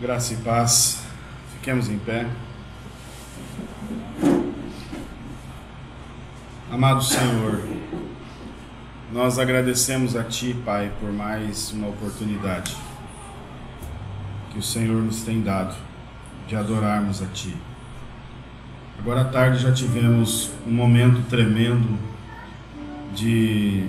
Graça e paz. Fiquemos em pé. Amado Senhor, nós agradecemos a Ti, Pai, por mais uma oportunidade que o Senhor nos tem dado de adorarmos a Ti. Agora à tarde já tivemos um momento tremendo de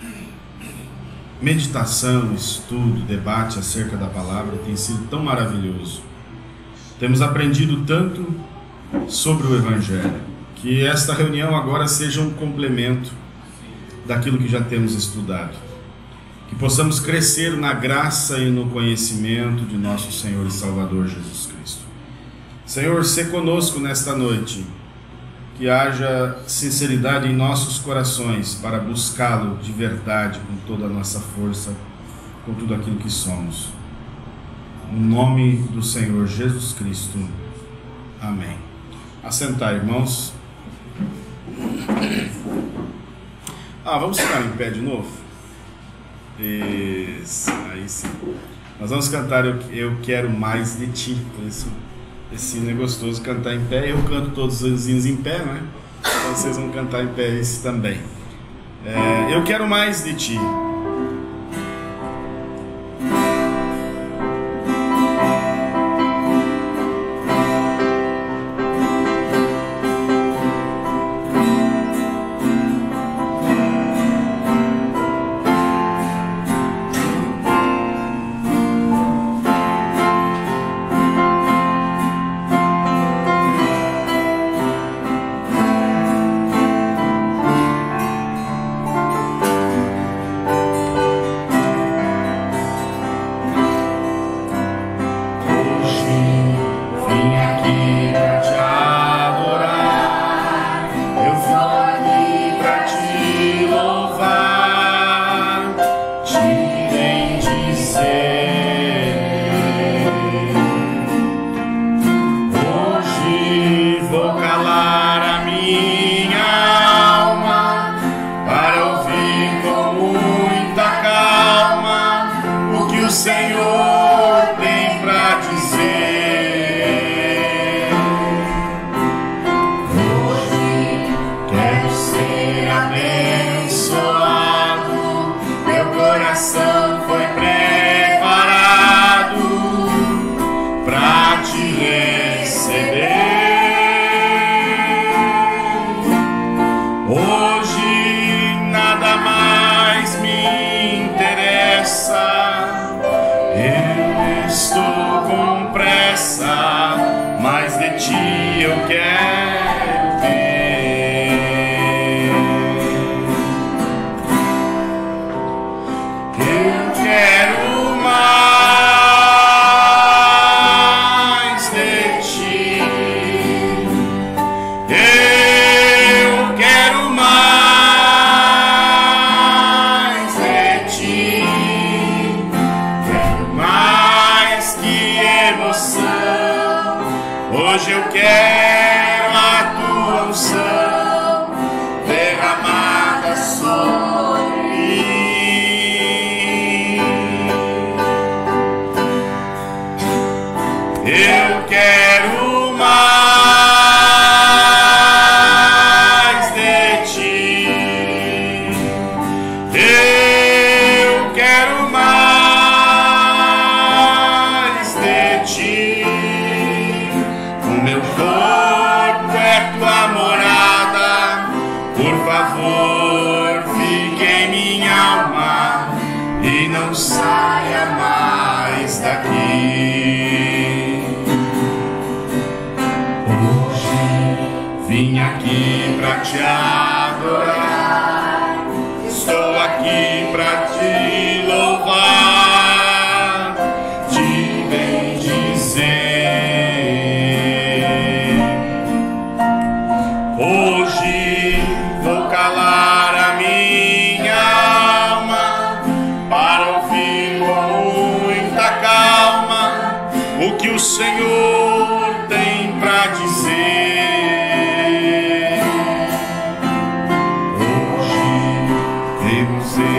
meditação, estudo, debate acerca da palavra. Tem sido tão maravilhoso. Temos aprendido tanto sobre o Evangelho, que esta reunião agora seja um complemento daquilo que já temos estudado. Que possamos crescer na graça e no conhecimento de nosso Senhor e Salvador Jesus Cristo. Senhor, sê conosco nesta noite. Que haja sinceridade em nossos corações para buscá-lo de verdade, com toda a nossa força, com tudo aquilo que somos. No nome do Senhor Jesus Cristo. Amém. Assentar, irmãos. Vamos ficar em pé de novo? Isso, aí sim. Nós vamos cantar Eu Quero Mais de Ti. Por isso, esse hino é gostoso cantar em pé. Eu canto todos os hinos em pé, né? Então vocês vão cantar em pé esse também. Eu quero mais de Ti.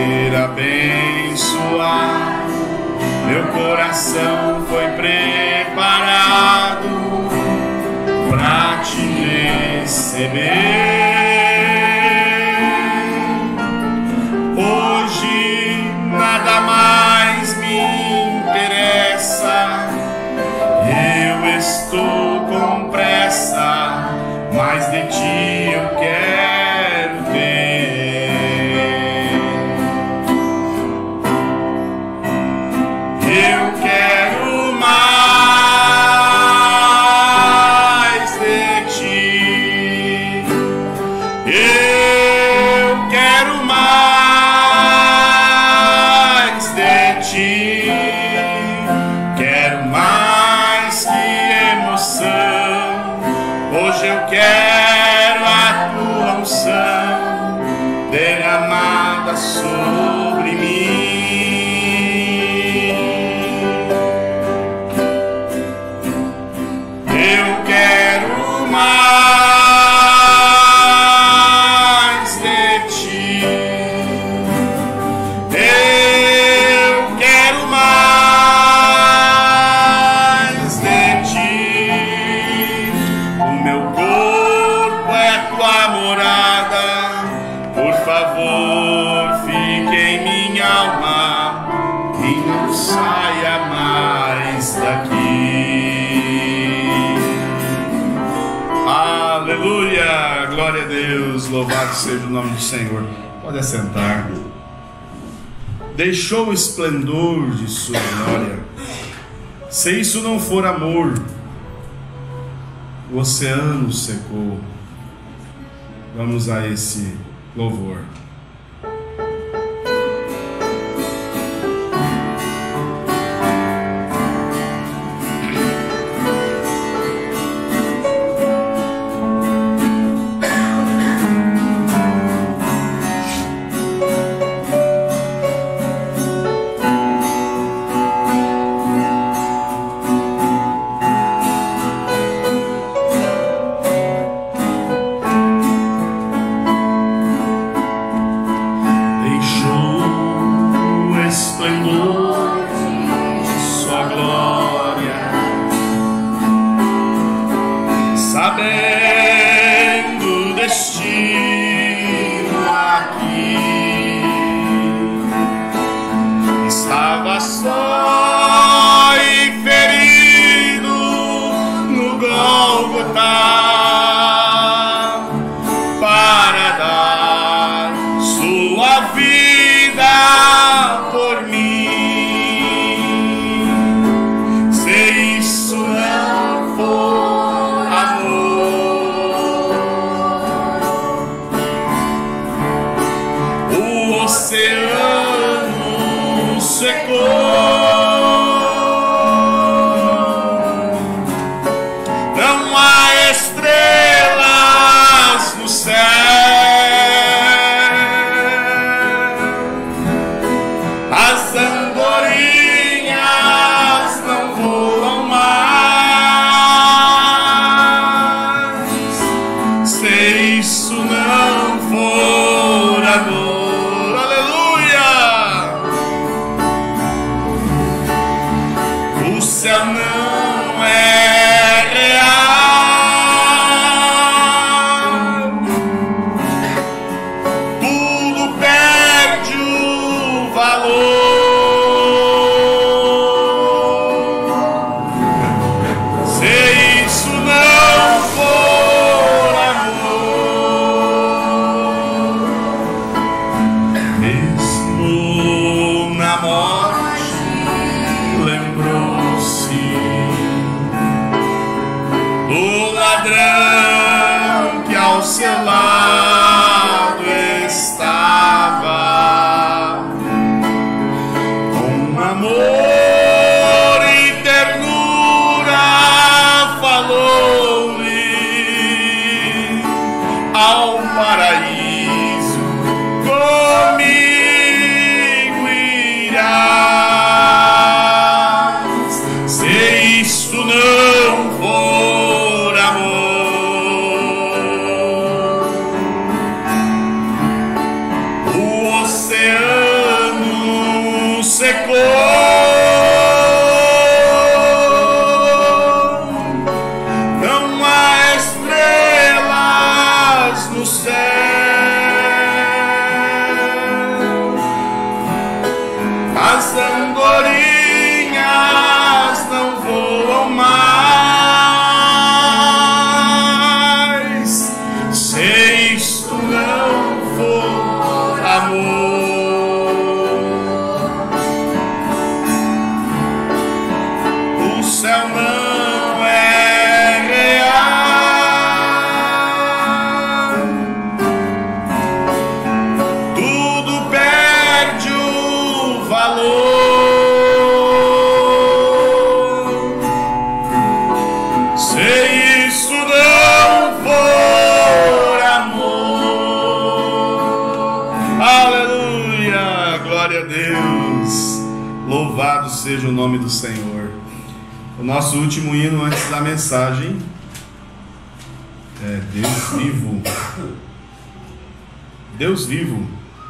Abençoado, meu coração foi preparado. te receber. Hoje nada mais me interessa, eu estou com pressa, mas de ti eu quero ter. Eu quero mais de ti. Eu quero mais de ti. Quero mais que emoção. Hoje eu quero a tua unção derramada sobre mim. Eu quero mais de ti. Eu quero mais de ti. O meu corpo é tua morada. Por favor, fique em minha alma e não saia mais daqui. Aleluia! Glória a Deus! Louvado seja o nome do Senhor. Pode assentar. Deixou o esplendor de sua glória. Se isso não for amor, o oceano secou. Vamos a esse louvor. Sabendo o destino aqui, estava só e ferido no Gólgota para dar sua vida por mim. Se isso não for o oceano secou. Não há estrelas no céu. As andorinhas não voam mais. Se isso não for amor, o céu não é real. Tudo perde o valor. Se isso não for amor, mesmo na morte lembrou-se do ladrão que ao seu lado estava, com amor e ternura falou-lhe ao paraíso: comigo irás. Se isso não for amor, o oceano secou. Não há estrela nome do Senhor. O nosso último hino antes da mensagem é Deus vivo. Deus vivo.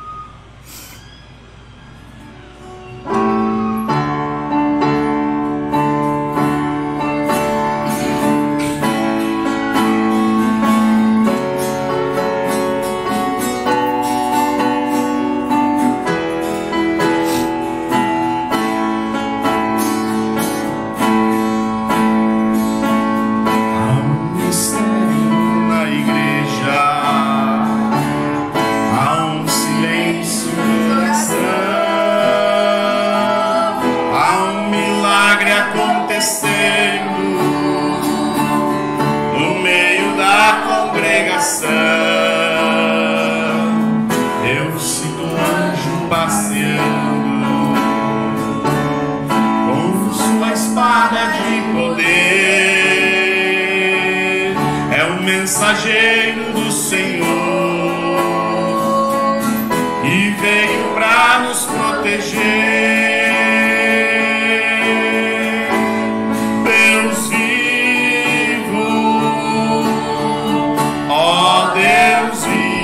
Mensageiro do Senhor, e veio para nos proteger. Deus vivo, ó Deus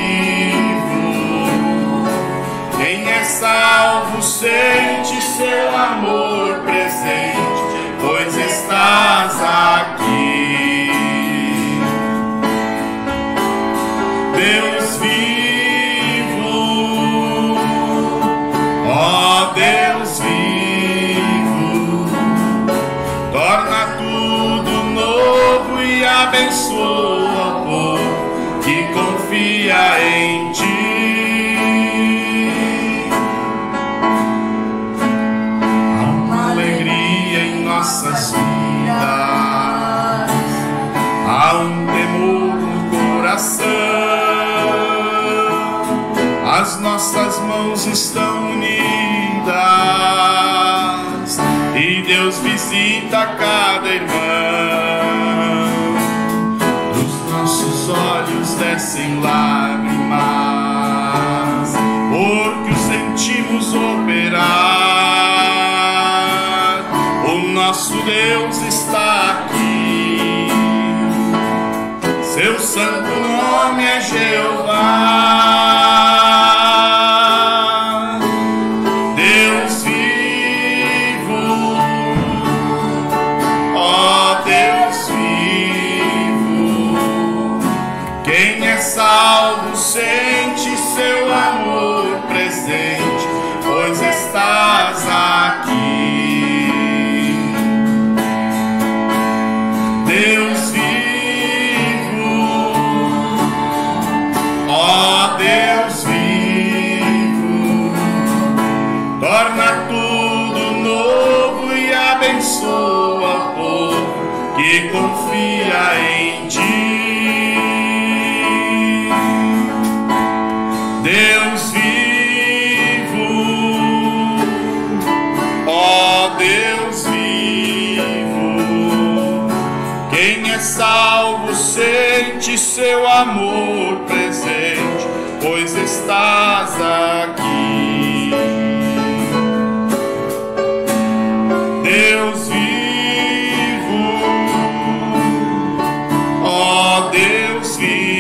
vivo, quem é salvo sente seu amor presente, pois estás aqui. Deus vivo, ó Deus vivo, torna tudo novo e abençoa o povo que confia em Ti. Há uma alegria em nossas vidas, há um temor no coração. As nossas mãos estão unidas e Deus visita cada irmão. Dos nossos olhos descem lágrimas, porque o sentimos operar. O nosso Deus está aqui, seu santo nome é Jeová. Salvo sente seu amor presente, pois estás aqui. Deus vivo, ó Deus vivo, torna tudo novo e abençoa o povo que confia em Ti. Deus vivo, ó Deus vivo, quem é salvo sente seu amor presente, pois estás aqui. Deus vivo, ó Deus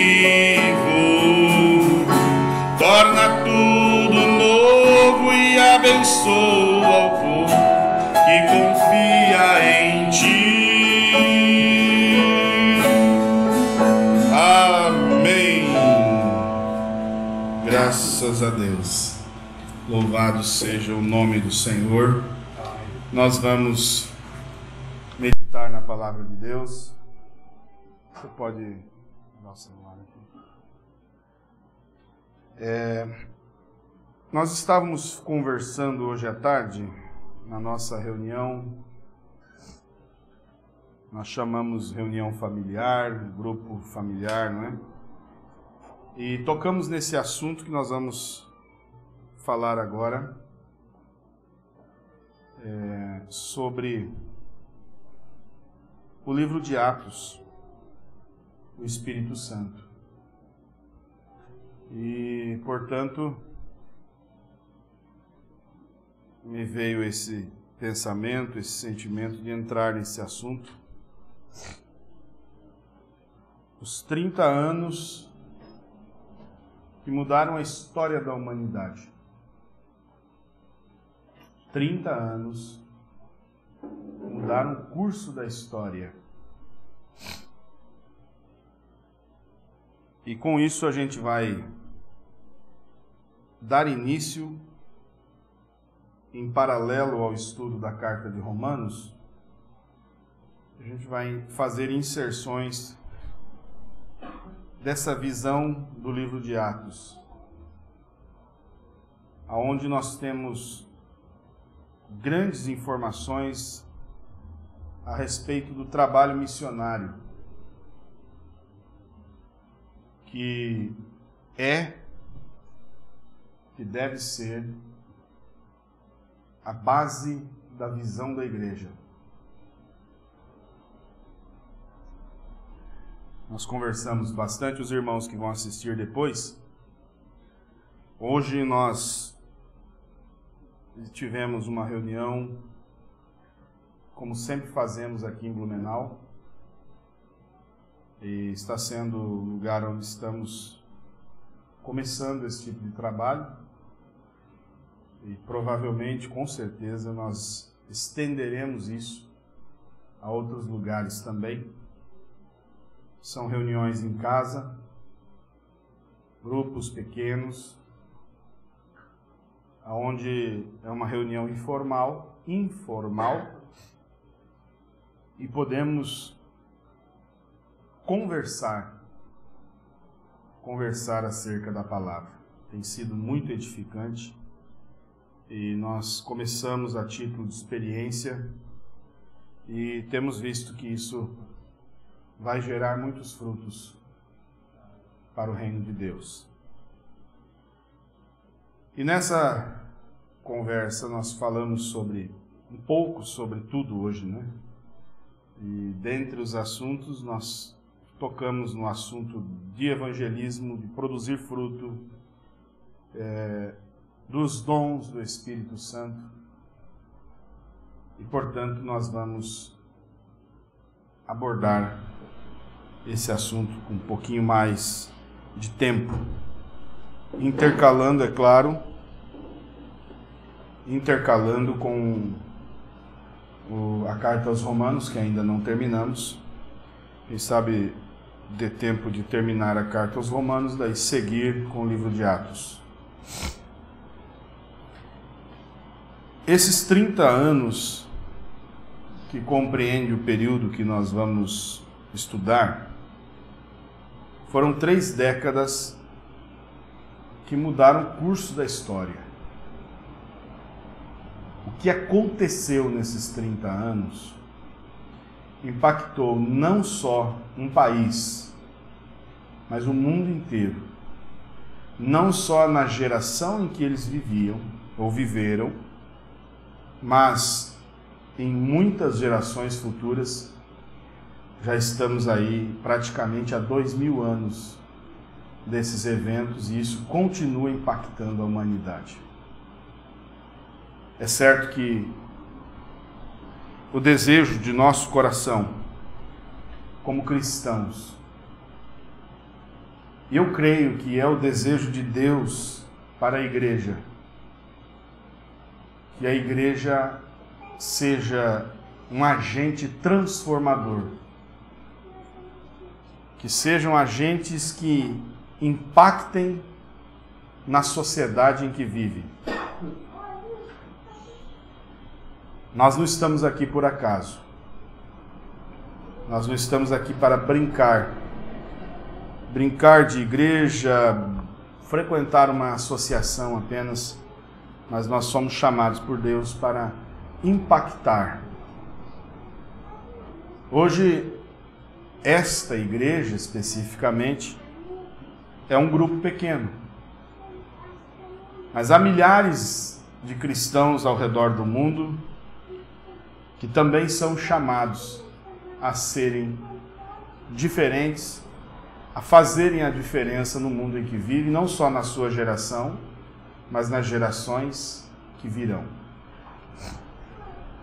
vivo, torna tudo novo e abençoa o povo que confia em Ti. Amém. Graças a Deus. Louvado seja o nome do Senhor. Nós vamos meditar na palavra de Deus. Você pode dar o celular aqui. Nós estávamos conversando hoje à tarde, na nossa reunião, nós chamamos reunião familiar, grupo familiar, não é? E tocamos nesse assunto que nós vamos falar agora, sobre o livro de Atos, o Espírito Santo. E, portanto, me veio pensamento, esse sentimento de entrar nesse assunto. Os 30 anos que mudaram a história da humanidade. 30 anos que mudaram o curso da história. E com isso a gente vai dar início, em paralelo ao estudo da Carta de Romanos, a gente vai fazer inserções dessa visão do livro de Atos, aonde nós temos grandes informações a respeito do trabalho missionário, que deve ser a base da visão da igreja. Nós conversamos bastante, os irmãos que vão assistir depois. Hoje nós tivemos uma reunião, como sempre fazemos aqui em Blumenau, e está sendo o lugar onde estamos começando esse tipo de trabalho. E provavelmente, com certeza, nós estenderemos isso a outros lugares também. São reuniões em casa, grupos pequenos, onde é uma reunião informal, e podemos conversar acerca da palavra. Tem sido muito edificante. E nós começamos a título de experiência e temos visto que isso vai gerar muitos frutos para o reino de Deus. E nessa conversa nós falamos um pouco sobre tudo hoje, né? E dentre os assuntos nós tocamos no assunto de evangelismo, de produzir fruto, dos dons do Espírito Santo. E, portanto, nós vamos abordar esse assunto com um pouquinho mais de tempo. Intercalando, é claro, com a Carta aos Romanos, que ainda não terminamos. Quem sabe dê tempo de terminar a Carta aos Romanos, daí seguir com o livro de Atos. Esses 30 anos, que compreende o período que nós vamos estudar, foram 3 décadas que mudaram o curso da história. O que aconteceu nesses 30 anos impactou não só um país, mas o mundo inteiro. Não só na geração em que eles viviam ou viveram, mas em muitas gerações futuras. Já estamos aí praticamente há 2000 anos desses eventos e isso continua impactando a humanidade. É certo que o desejo de nosso coração, como cristãos, e eu creio que é o desejo de Deus para a igreja, que a igreja seja um agente transformador, que sejam agentes que impactem na sociedade em que vive. Nós não estamos aqui por acaso. Nós não estamos aqui para brincar de igreja, frequentar uma associação apenas, mas nós somos chamados por Deus para impactar. Hoje, esta igreja especificamente é um grupo pequeno, mas há milhares de cristãos ao redor do mundo que também são chamados a serem diferentes, a fazerem a diferença no mundo em que vivem, não só na sua geração, mas nas gerações que virão.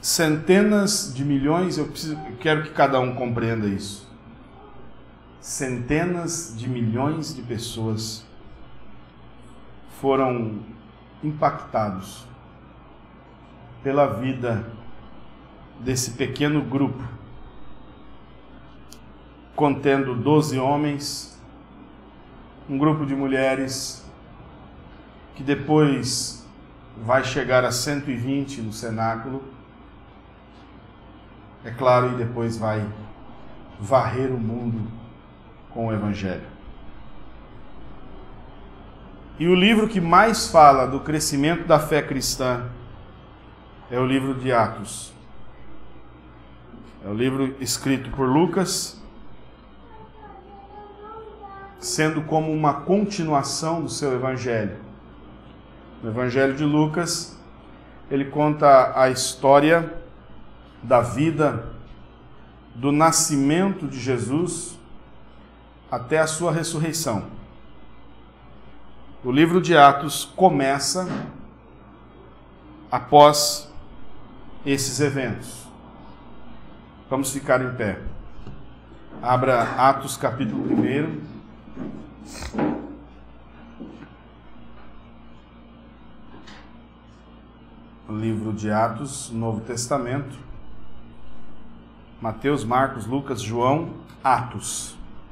centenas de milhões, eu quero que cada um compreenda isso. Centenas de milhões de pessoas foram impactados pela vida desse pequeno grupo, contendo 12 homens, um grupo de mulheres, que depois vai chegar a 120 no cenáculo, é claro, e depois vai varrer o mundo com o Evangelho. E o livro que mais fala do crescimento da fé cristã é o livro de Atos. É o livro escrito por Lucas, sendo como uma continuação do seu Evangelho. No Evangelho de Lucas, ele conta a história da vida, do nascimento de Jesus até a sua ressurreição. O livro de Atos começa após esses eventos. Vamos ficar em pé. Abra Atos capítulo 1. Livro de Atos, Novo Testamento. Mateus, Marcos, Lucas, João, Atos.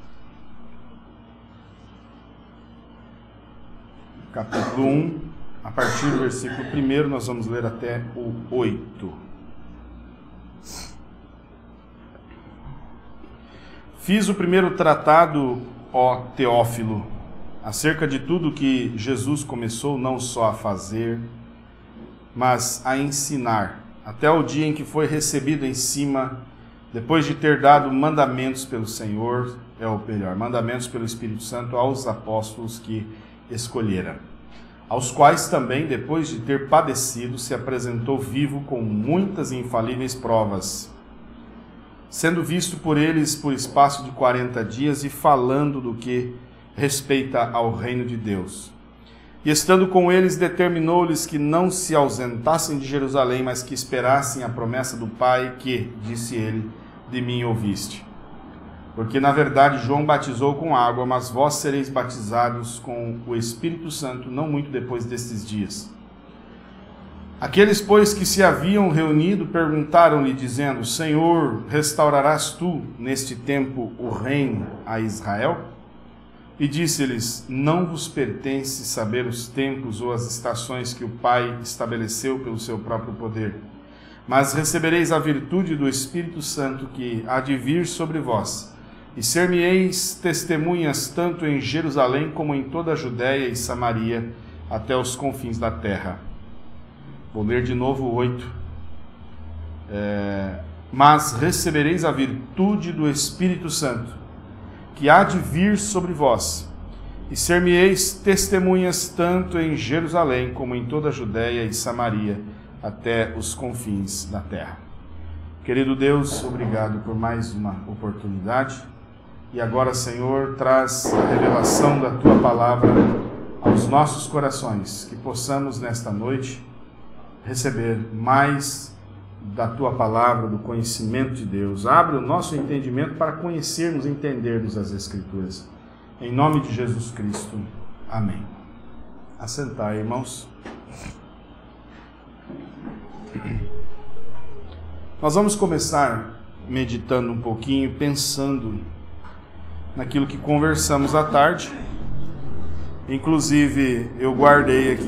Capítulo 1, a partir do versículo 1, nós vamos ler até o 8. Fiz o primeiro tratado, ó Teófilo, acerca de tudo que Jesus começou não só a fazer, mas a ensinar, até o dia em que foi recebido em cima, depois de ter dado mandamentos pelo Senhor, mandamentos pelo Espírito Santo aos apóstolos que escolhera, aos quais também, depois de ter padecido, se apresentou vivo com muitas e infalíveis provas, sendo visto por eles por espaço de 40 dias e falando do que respeita ao reino de Deus. E estando com eles, determinou-lhes que não se ausentassem de Jerusalém, mas que esperassem a promessa do Pai que, disse ele, de mim ouviste. Porque, na verdade, João batizou com água, mas vós sereis batizados com o Espírito Santo não muito depois destes dias. Aqueles, pois, que se haviam reunido, perguntaram-lhe, dizendo, Senhor, restaurarás tu, neste tempo, o reino a Israel? E disse-lhes, não vos pertence saber os tempos ou as estações que o Pai estabeleceu pelo seu próprio poder, mas recebereis a virtude do Espírito Santo que há de vir sobre vós, e ser-me-eis testemunhas tanto em Jerusalém como em toda a Judéia e Samaria, até os confins da terra. Vou ler de novo o 8. Mas recebereis a virtude do Espírito Santo, que há de vir sobre vós, e ser-me-eis testemunhas tanto em Jerusalém como em toda a Judéia e Samaria, até os confins da terra. Querido Deus, obrigado por mais uma oportunidade. E agora, Senhor, traz a revelação da Tua Palavra aos nossos corações, que possamos nesta noite receber mais da Tua Palavra, do conhecimento de Deus. Abre o nosso entendimento para conhecermos e entendermos as Escrituras. Em nome de Jesus Cristo. Amém. Assentai, irmãos. Nós vamos começar meditando um pouquinho, pensando naquilo que conversamos à tarde. Inclusive, eu guardei aqui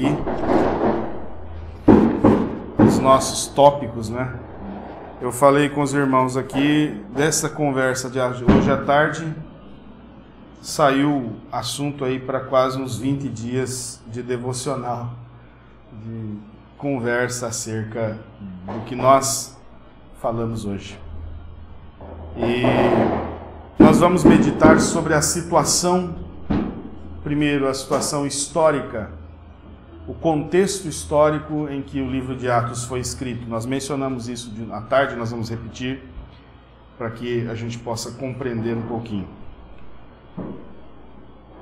os nossos tópicos, né? Eu falei com os irmãos aqui dessa conversa de hoje à tarde. Saiu assunto aí para quase uns 20 dias de devocional, de conversa acerca do que nós falamos hoje. E nós vamos meditar sobre a situação, primeiro a situação histórica, o contexto histórico em que o livro de Atos foi escrito. Nós mencionamos isso à tarde, nós vamos repetir para que a gente possa compreender um pouquinho.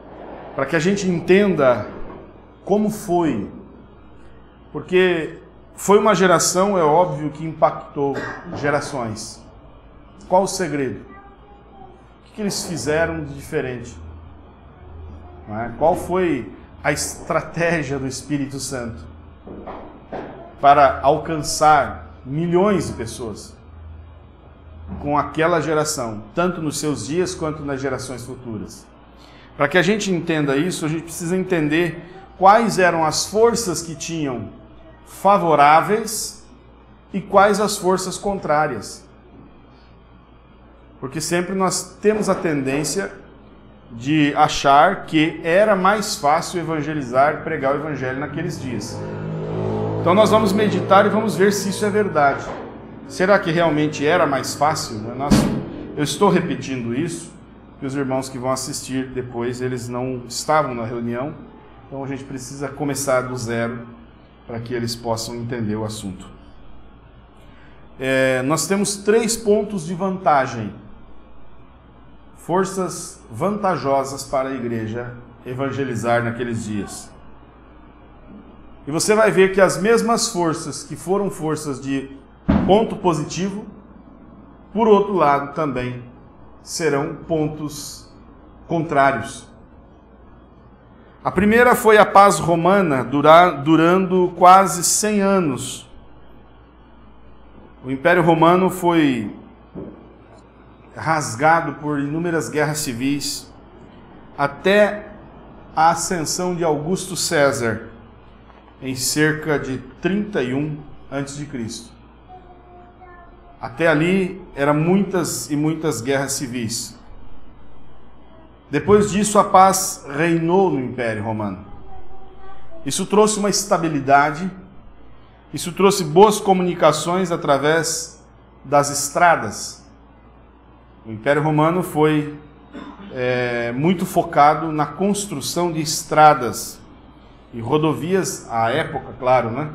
Para que a gente entenda como foi, porque foi uma geração, é óbvio, que impactou gerações. Qual o segredo? O que eles fizeram de diferente? Não é? Qual foi a estratégia do Espírito Santo para alcançar milhões de pessoas com aquela geração, tanto nos seus dias quanto nas gerações futuras? Para que a gente entenda isso, a gente precisa entender quais eram as forças que tinham favoráveis e quais as forças contrárias. Porque sempre nós temos a tendência de achar que era mais fácil evangelizar, pregar o evangelho naqueles dias. Então nós vamos meditar e vamos ver se isso é verdade. Será que realmente era mais fácil? Eu estou repetindo isso, porque os irmãos que vão assistir depois, eles não estavam na reunião, então a gente precisa começar do zero para que eles possam entender o assunto. Nós temos 3 pontos de vantagem, forças vantajosas para a igreja evangelizar naqueles dias. E você vai ver que as mesmas forças que foram forças de ponto positivo, por outro lado também serão pontos contrários. A primeira foi a paz romana, durando quase 100 anos. O Império Romano foi rasgado por inúmeras guerras civis, até a ascensão de Augusto César, em cerca de 31 a.C. Até ali, eram muitas e muitas guerras civis. Depois disso, a paz reinou no Império Romano. Isso trouxe uma estabilidade, isso trouxe boas comunicações através das estradas. O Império Romano foi muito focado na construção de estradas e rodovias, à época, claro, né?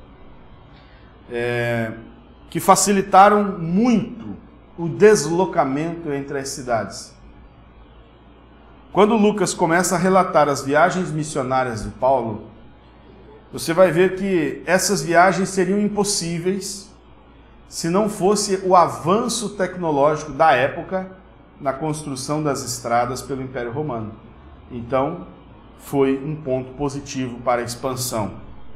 Que facilitaram muito o deslocamento entre as cidades. Quando Lucas começa a relatar as viagens missionárias de Paulo, você vai ver que essas viagens seriam impossíveis se não fosse o avanço tecnológico da época na construção das estradas pelo Império Romano. Então, foi um ponto positivo para a expansão.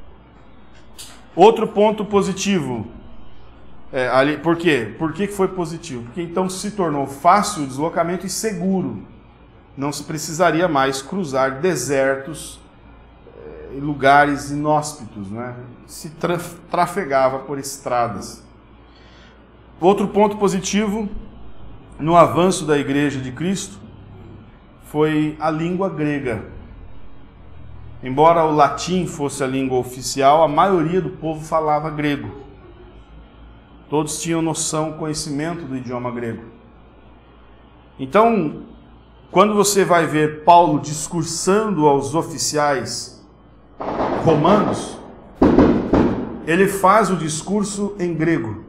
Outro ponto positivo, por quê? Por que foi positivo? Porque então se tornou fácil o deslocamento e seguro. Não se precisaria mais cruzar desertos e lugares inóspitos, né? Se trafegava por estradas. Outro ponto positivo no avanço da Igreja de Cristo foi a língua grega. Embora o latim fosse a língua oficial, a maioria do povo falava grego. Todos tinham noção, conhecimento do idioma grego. Então, quando você vai ver Paulo discursando aos oficiais romanos, ele faz o discurso em grego.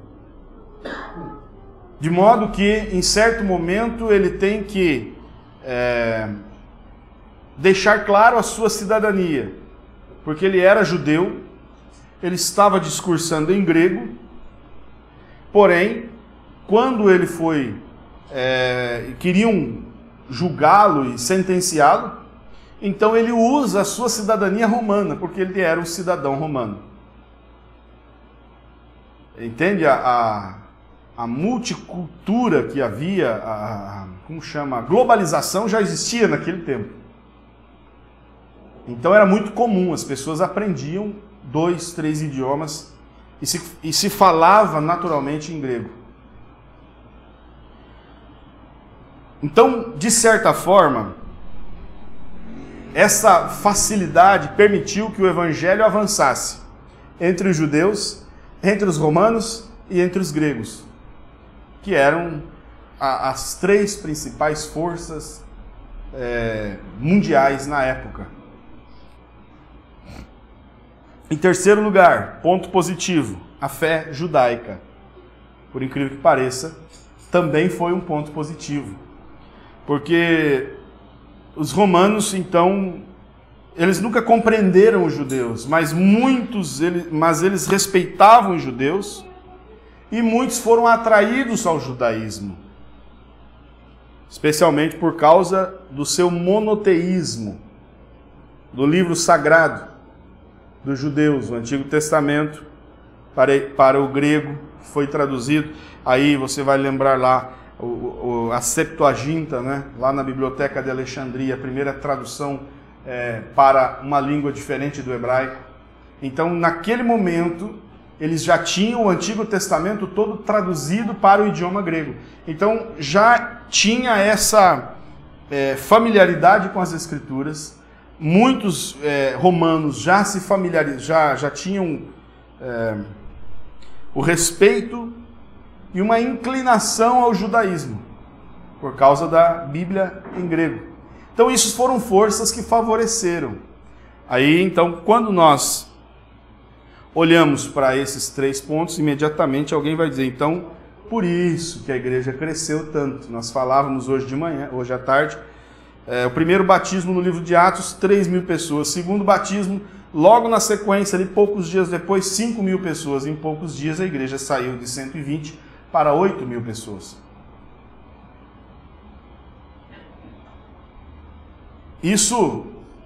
De modo que, em certo momento, ele tem que deixar claro a sua cidadania, porque ele era judeu, ele estava discursando em grego, porém, quando ele foi, queriam julgá-lo e sentenciá-lo, então ele usa a sua cidadania romana, porque ele era um cidadão romano. Entende a multicultura que havia, a globalização já existia naquele tempo. Então era muito comum, as pessoas aprendiam 2, 3 idiomas e se falava naturalmente em grego. Então, de certa forma, essa facilidade permitiu que o evangelho avançasse entre os judeus, entre os romanos e entre os gregos, que eram as 3 principais forças mundiais na época. Em terceiro lugar, ponto positivo, a fé judaica. Por incrível que pareça, também foi um ponto positivo. Porque os romanos, então, eles nunca compreenderam os judeus, mas eles respeitavam os judeus e muitos foram atraídos ao judaísmo, especialmente por causa do seu monoteísmo, do livro sagrado dos judeus, o Antigo Testamento, para o grego, foi traduzido. Aí você vai lembrar lá a Septuaginta, né? Lá na Biblioteca de Alexandria, a primeira tradução para uma língua diferente do hebraico. Então, naquele momento, eles já tinham o Antigo Testamento todo traduzido para o idioma grego. Então, já tinha essa familiaridade com as Escrituras. Muitos romanos já se já tinham o respeito e uma inclinação ao judaísmo, por causa da Bíblia em grego. Então, isso foram forças que favoreceram. Aí, então, quando nós olhamos para esses 3 pontos, imediatamente alguém vai dizer, então, por isso que a igreja cresceu tanto. Nós falávamos hoje de manhã, hoje à tarde, o primeiro batismo no livro de Atos, 3.000 pessoas. O segundo batismo, logo na sequência, ali, poucos dias depois, 5.000 pessoas. Em poucos dias a igreja saiu de 120 para 8.000 pessoas. Isso,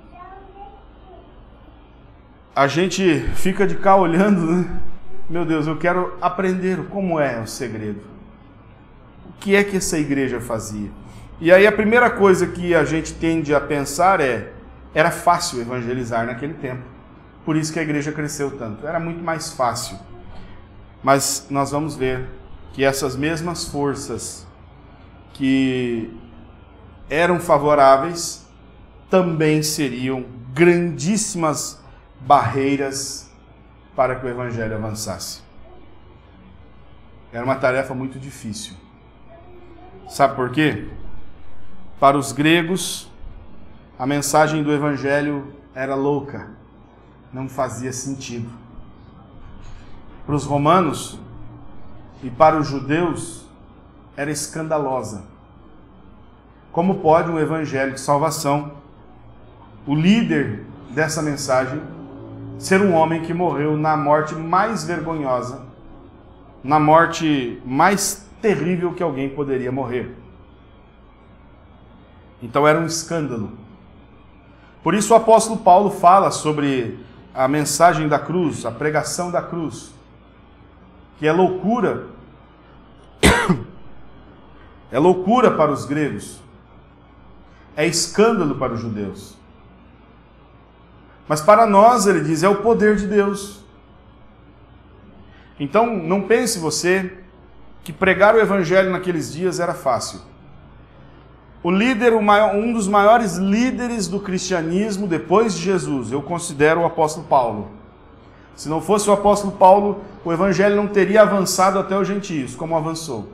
a gente fica de cá olhando, né? Meu Deus, eu quero aprender como é o segredo. O que é que essa igreja fazia? E aí a primeira coisa que a gente tende a pensar era fácil evangelizar naquele tempo. Por isso que a igreja cresceu tanto. Era muito mais fácil. Mas nós vamos ver que essas mesmas forças que eram favoráveis também seriam grandíssimas barreiras para que o evangelho avançasse. Era uma tarefa muito difícil. Sabe por quê? Para os gregos, a mensagem do evangelho era louca, não fazia sentido. Para os romanos e para os judeus, era escandalosa. Como pode um evangelho de salvação, o líder dessa mensagem, ser um homem que morreu na morte mais vergonhosa, na morte mais terrível que alguém poderia morrer? Então era um escândalo. Por isso o apóstolo Paulo fala sobre a mensagem da cruz, a pregação da cruz, que é loucura. É loucura para os gregos. É escândalo para os judeus. Mas para nós, ele diz, é o poder de Deus. Então, não pense você que pregar o evangelho naqueles dias era fácil. O líder, um dos maiores líderes do cristianismo depois de Jesus, eu considero o apóstolo Paulo. Se não fosse o apóstolo Paulo, o evangelho não teria avançado até os gentios, como avançou.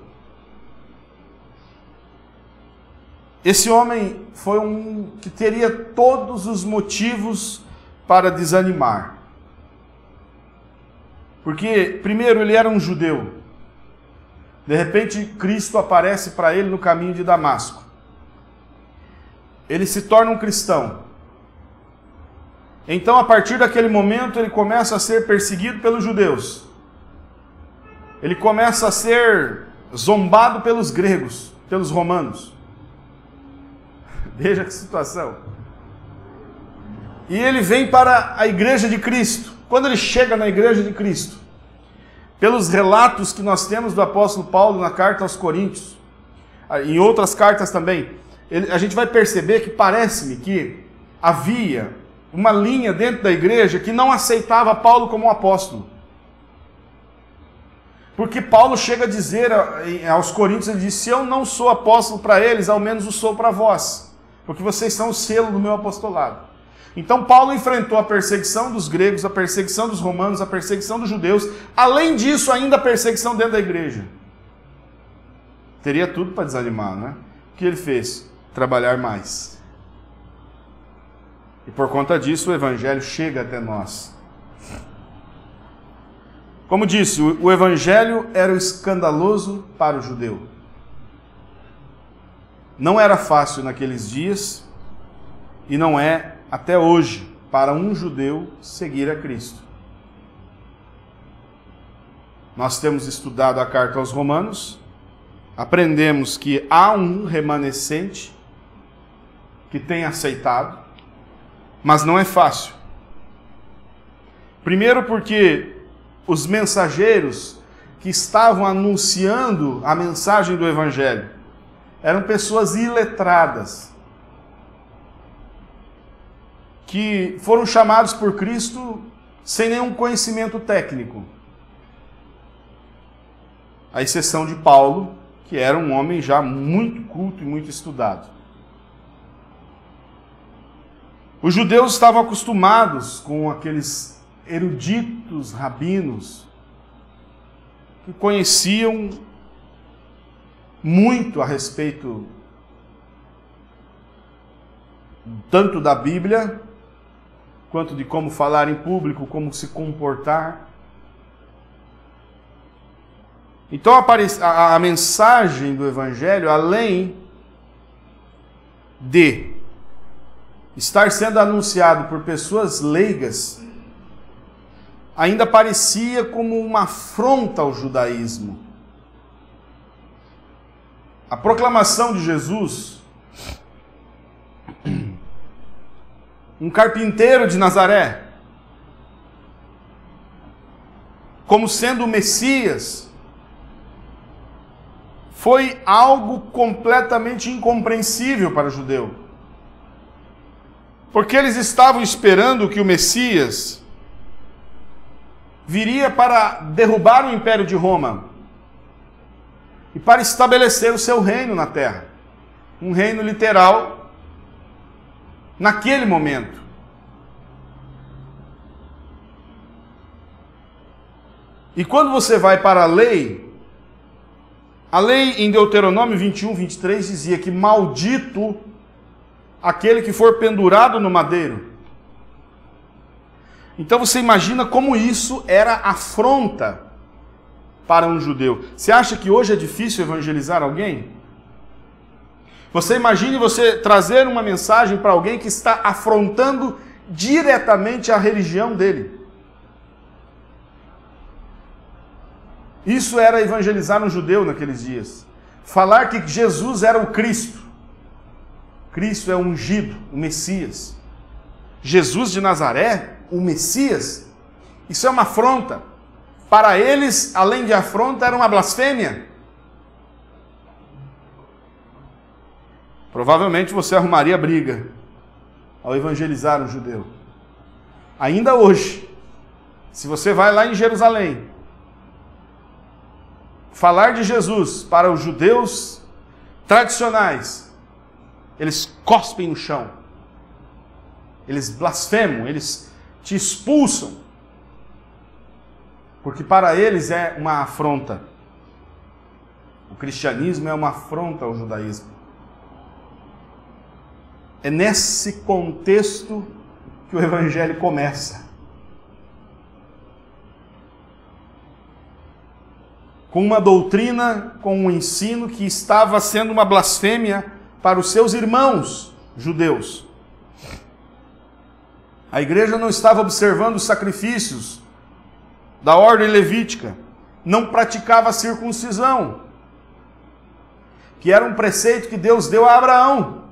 Esse homem foi um que teria todos os motivos para desanimar. Porque, primeiro, ele era um judeu. De repente, Cristo aparece para ele no caminho de Damasco. Ele se torna um cristão. Então, a partir daquele momento, ele começa a ser perseguido pelos judeus. Ele começa a ser zombado pelos gregos, pelos romanos. Veja que situação. E ele vem para a igreja de Cristo. Quando ele chega na igreja de Cristo, pelos relatos que nós temos do apóstolo Paulo na carta aos Coríntios, em outras cartas também, a gente vai perceber que parece-me que havia uma linha dentro da igreja que não aceitava Paulo como um apóstolo. Porque Paulo chega a dizer aos Coríntios, ele diz, se eu não sou apóstolo para eles, ao menos o sou para vós, porque vocês são o selo do meu apostolado. Então Paulo enfrentou a perseguição dos gregos, a perseguição dos romanos, a perseguição dos judeus, além disso ainda a perseguição dentro da igreja. Teria tudo para desanimar, né? O que ele fez? Trabalhar mais. E por conta disso o evangelho chega até nós. Como disse, o evangelho era escandaloso para o judeu. Não era fácil naqueles dias e não é até hoje, para um judeu seguir a Cristo. Nós temos estudado a carta aos Romanos, aprendemos que há um remanescente que tem aceitado, mas não é fácil. Primeiro porque os mensageiros que estavam anunciando a mensagem do Evangelho eram pessoas iletradas, que foram chamados por Cristo sem nenhum conhecimento técnico. À exceção de Paulo, que era um homem já muito culto e muito estudado. Os judeus estavam acostumados com aqueles eruditos rabinos que conheciam muito a respeito tanto da Bíblia, quanto de como falar em público, como se comportar. Então a mensagem do Evangelho, além de estar sendo anunciado por pessoas leigas, ainda parecia como uma afronta ao judaísmo. A proclamação de Jesus, um carpinteiro de Nazaré, como sendo o Messias, foi algo completamente incompreensível para o judeu. Porque eles estavam esperando que o Messias viria para derrubar o Império de Roma e para estabelecer o seu reino na terra. Um reino literal naquele momento. E quando você vai para a lei em Deuteronômio 21, 23 dizia que maldito aquele que for pendurado no madeiro. Então você imagina como isso era afronta para um judeu. Você acha que hoje é difícil evangelizar alguém? Você imagine você trazer uma mensagem para alguém que está afrontando diretamente a religião dele. Isso era evangelizar um judeu naqueles dias. Falar que Jesus era o Cristo. Cristo é o ungido, o Messias. Jesus de Nazaré, o Messias, isso é uma afronta. Para eles, além de afronta, era uma blasfêmia. Provavelmente você arrumaria briga ao evangelizar um judeu. Ainda hoje, se você vai lá em Jerusalém, falar de Jesus para os judeus tradicionais, eles cospem no chão, eles blasfemam, eles te expulsam, porque para eles é uma afronta. O cristianismo é uma afronta ao judaísmo. É nesse contexto que o evangelho começa. Com uma doutrina, com um ensino que estava sendo uma blasfêmia para os seus irmãos judeus. A igreja não estava observando os sacrifícios da ordem levítica, não praticava a circuncisão, que era um preceito que Deus deu a Abraão.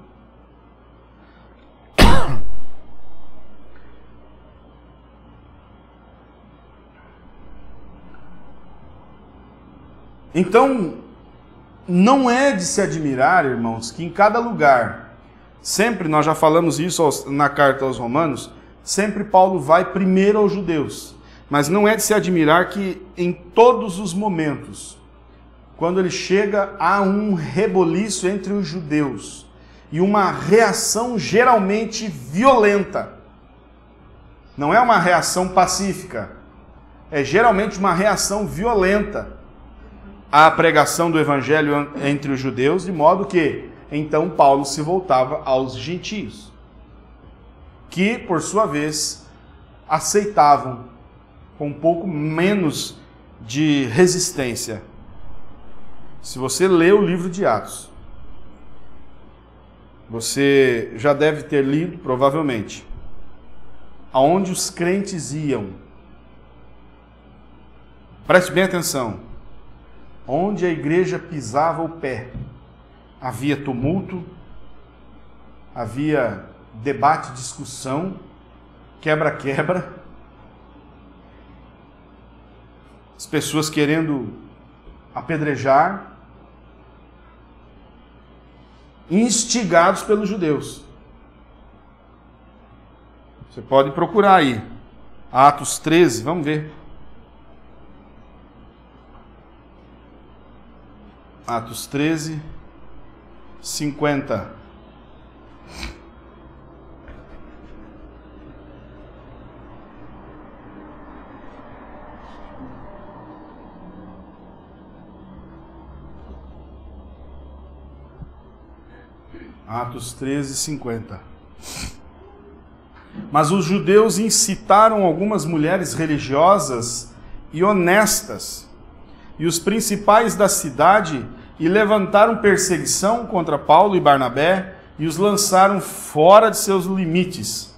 Então, não é de se admirar, irmãos, que em cada lugar, sempre, nós já falamos isso na carta aos Romanos, sempre Paulo vai primeiro aos judeus. Mas não é de se admirar que em todos os momentos, quando ele chega, há um reboliço entre os judeus e uma reação geralmente violenta. Não é uma reação pacífica, é geralmente uma reação violenta à pregação do evangelho entre os judeus, de modo que, então, Paulo se voltava aos gentios, que, por sua vez, aceitavam com um pouco menos de resistência. Se você lê o livro de Atos, você já deve ter lido, provavelmente, aonde os crentes iam, preste bem atenção, onde a igreja pisava o pé, havia tumulto, havia debate, discussão, quebra-quebra, as pessoas querendo apedrejar, instigados pelos judeus. Você pode procurar aí, Atos 13, vamos ver. Atos 13, 50. Atos 13, 50. Mas os judeus incitaram algumas mulheres religiosas e honestas, e os principais da cidade, e levantaram perseguição contra Paulo e Barnabé, e os lançaram fora de seus limites.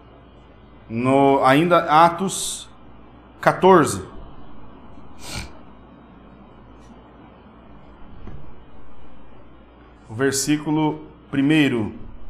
Ainda Atos 14. O versículo 1,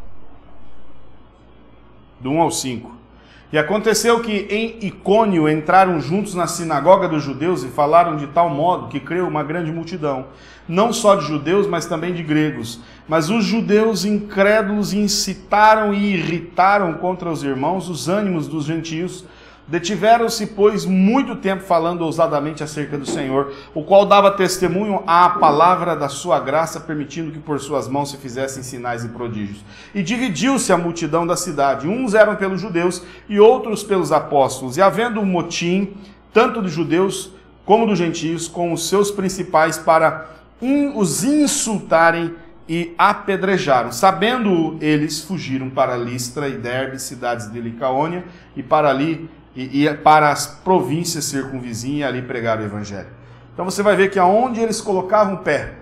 do 1 ao 5. E aconteceu que em Icônio entraram juntos na sinagoga dos judeus e falaram de tal modo que creu uma grande multidão, não só de judeus, mas também de gregos. Mas os judeus incrédulos incitaram e irritaram contra os irmãos os ânimos dos gentios. Detiveram-se, pois, muito tempo falando ousadamente acerca do Senhor, o qual dava testemunho à palavra da sua graça, permitindo que por suas mãos se fizessem sinais e prodígios. E dividiu-se a multidão da cidade. Uns eram pelos judeus e outros pelos apóstolos. E havendo um motim, tanto dos judeus como dos gentios, com os seus principais, para os insultarem e apedrejaram. Sabendo eles, fugiram para Listra e Derbe, cidades de Licaônia, e para ali e para as províncias circunvizinhas, e ali pregaram o evangelho. Então você vai ver que aonde eles colocavam o pé,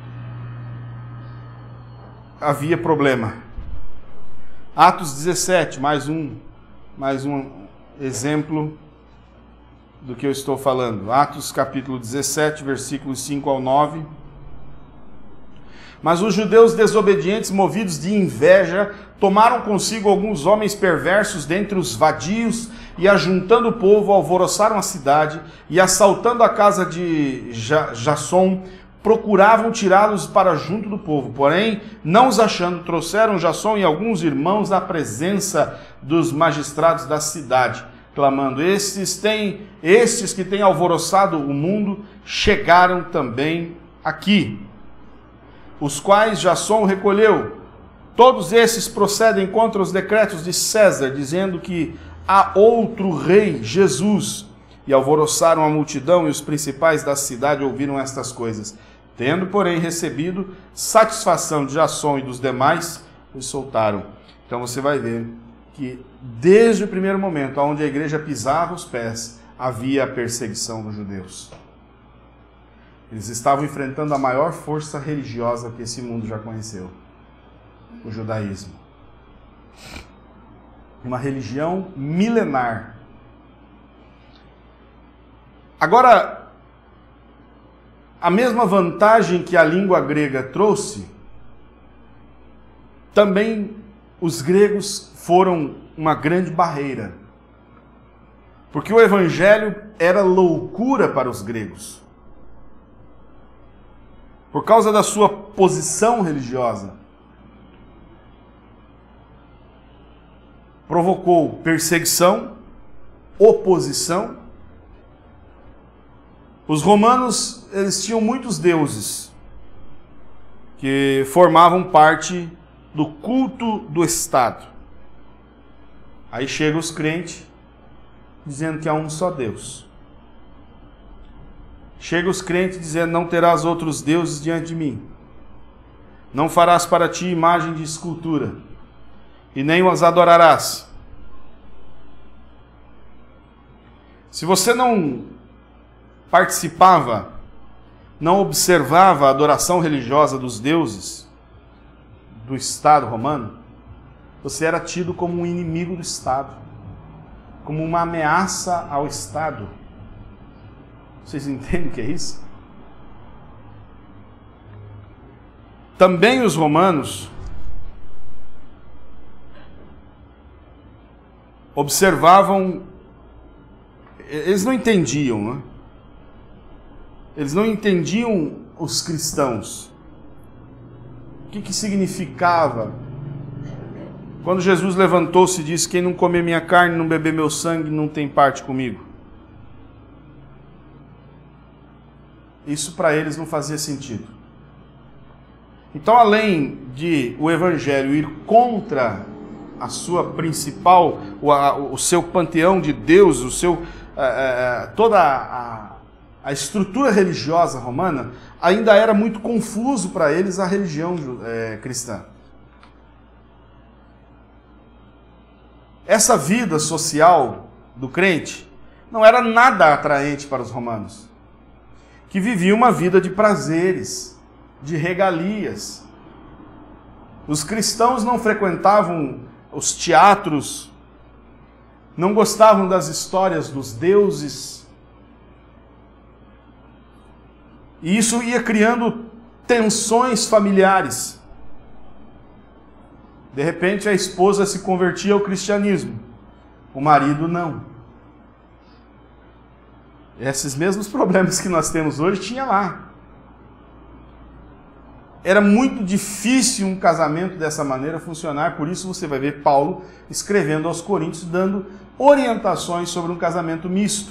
havia problema. Atos 17, mais um exemplo do que eu estou falando. Atos capítulo 17, versículos 5 ao 9. Mas os judeus desobedientes, movidos de inveja, tomaram consigo alguns homens perversos dentre os vadios, e ajuntando o povo, alvoroçaram a cidade, e assaltando a casa de Jasson, procuravam tirá-los para junto do povo. Porém, não os achando, trouxeram Jasson e alguns irmãos à presença dos magistrados da cidade, clamando: estes que têm alvoroçado o mundo, chegaram também aqui, os quais Jasson recolheu. Todos esses procedem contra os decretos de César, dizendo que há outro rei, Jesus. E alvoroçaram a multidão, e os principais da cidade ouviram estas coisas. Tendo, porém, recebido satisfação de Jasson e dos demais, os soltaram. Então você vai ver que desde o primeiro momento, onde a igreja pisava os pés, havia a perseguição dos judeus. Eles estavam enfrentando a maior força religiosa que esse mundo já conheceu: o judaísmo. Uma religião milenar. Agora, a mesma vantagem que a língua grega trouxe, também os gregos foram uma grande barreira. Porque o evangelho era loucura para os gregos, por causa da sua posição religiosa. Provocou perseguição, oposição. Os romanos, eles tinham muitos deuses que formavam parte do culto do Estado. Aí chegam os crentes dizendo que há um só Deus. Chega os crentes dizendo: não terás outros deuses diante de mim. Não farás para ti imagem de escultura, e nem os adorarás. Se você não participava, não observava a adoração religiosa dos deuses do Estado romano, você era tido como um inimigo do Estado. como uma ameaça ao Estado. Vocês entendem o que é isso? Também os romanos observavam, eles não entendiam, né? Eles não entendiam os cristãos. O que significava? Quando Jesus levantou-se e disse: quem não comer minha carne, não beber meu sangue, não tem parte comigo. Isso para eles não fazia sentido. Então, além de o Evangelho ir contra a sua principal, o seu panteão de Deus, toda a estrutura religiosa romana, ainda era muito confuso para eles a religião cristã. Essa vida social do crente não era nada atraente para os romanos, que viviam uma vida de prazeres, de regalias. Os cristãos não frequentavam os teatros, não gostavam das histórias dos deuses. E isso ia criando tensões familiares. De repente a esposa se convertia ao cristianismo, o marido não. Esses mesmos problemas que nós temos hoje tinha lá. Era muito difícil um casamento dessa maneira funcionar, por isso você vai ver Paulo escrevendo aos Coríntios, dando orientações sobre um casamento misto.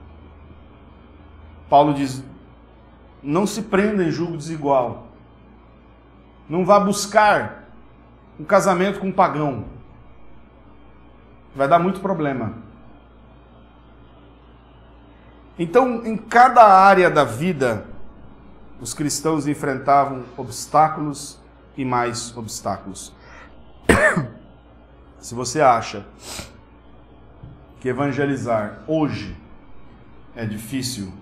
Paulo diz: não se prenda em julgo desigual. Não vá buscar um casamento com um pagão. Vai dar muito problema. Então, em cada área da vida, os cristãos enfrentavam obstáculos e mais obstáculos. Se você acha que evangelizar hoje é difícil,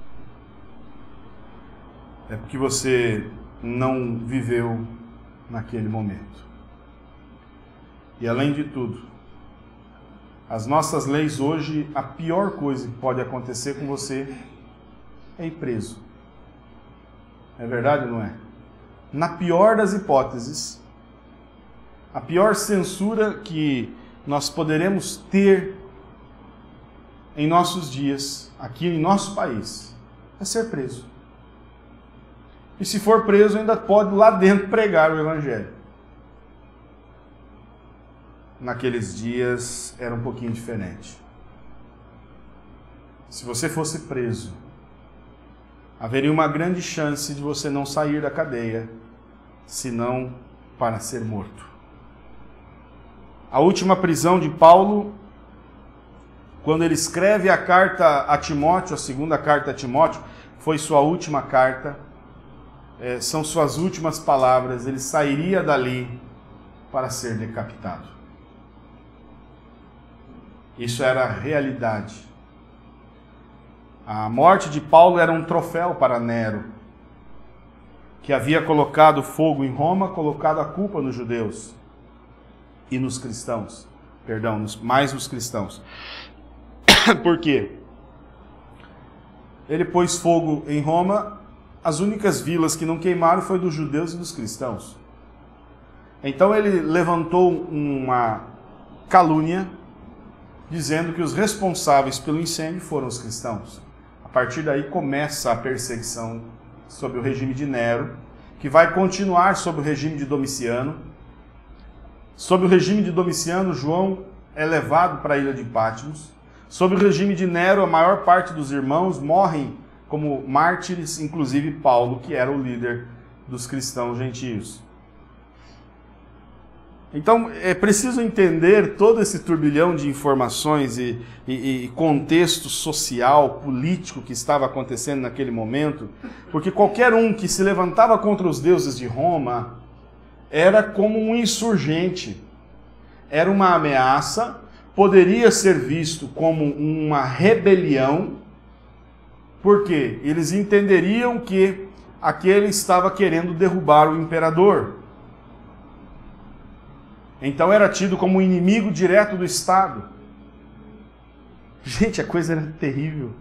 é porque você não viveu naquele momento. E além de tudo, as nossas leis hoje, a pior coisa que pode acontecer com você é ir preso. É verdade ou não é? Na pior das hipóteses, a pior censura que nós poderemos ter em nossos dias, aqui em nosso país, é ser preso. E se for preso, ainda pode lá dentro pregar o Evangelho. Naqueles dias era um pouquinho diferente. Se você fosse preso, haveria uma grande chance de você não sair da cadeia, senão para ser morto. A última prisão de Paulo, quando ele escreve a carta a Timóteo, a segunda carta a Timóteo, foi sua última carta, são suas últimas palavras, ele sairia dali para ser decapitado. Isso era a realidade. A morte de Paulo era um troféu para Nero, que havia colocado fogo em Roma, colocado a culpa nos judeus e nos cristãos. Perdão, mais nos cristãos. Por quê? Ele pôs fogo em Roma, as únicas vilas que não queimaram foi dos judeus e dos cristãos. Então ele levantou uma calúnia, dizendo que os responsáveis pelo incêndio foram os cristãos. A partir daí começa a perseguição sob o regime de Nero, que vai continuar sob o regime de Domiciano. Sob o regime de Domiciano, João é levado para a ilha de Patmos. Sob o regime de Nero, a maior parte dos irmãos morrem como mártires, inclusive Paulo, que era o líder dos cristãos gentios. Então, é preciso entender todo esse turbilhão de informações e contexto social, político que estava acontecendo naquele momento, porque qualquer um que se levantava contra os deuses de Roma era como um insurgente, era uma ameaça, poderia ser visto como uma rebelião, porque eles entenderiam que aquele estava querendo derrubar o imperador. Então era tido como um inimigo direto do Estado. Gente, a coisa era terrível.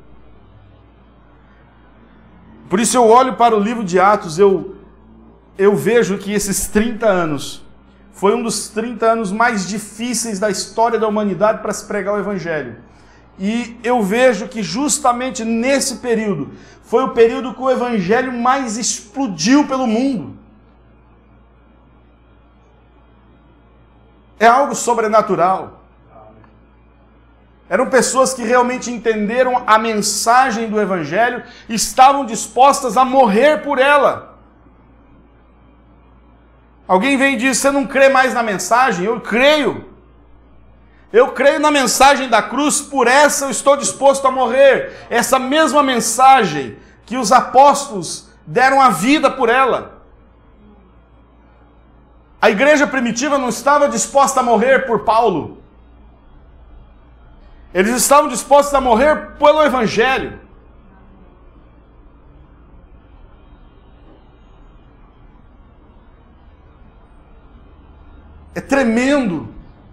Por isso eu olho para o livro de Atos, eu vejo que esses 30 anos foi um dos 30 anos mais difíceis da história da humanidade para se pregar o Evangelho. E eu vejo que justamente nesse período foi o período que o Evangelho mais explodiu pelo mundo. É algo sobrenatural. Eram pessoas que realmente entenderam a mensagem do Evangelho e estavam dispostas a morrer por ela. Alguém vem e diz, você não crê mais na mensagem? Eu creio. Eu creio na mensagem da cruz, por essa eu estou disposto a morrer. Essa mesma mensagem que os apóstolos deram a vida por ela. A igreja primitiva não estava disposta a morrer por Paulo. Eles estavam dispostos a morrer pelo Evangelho. É tremendo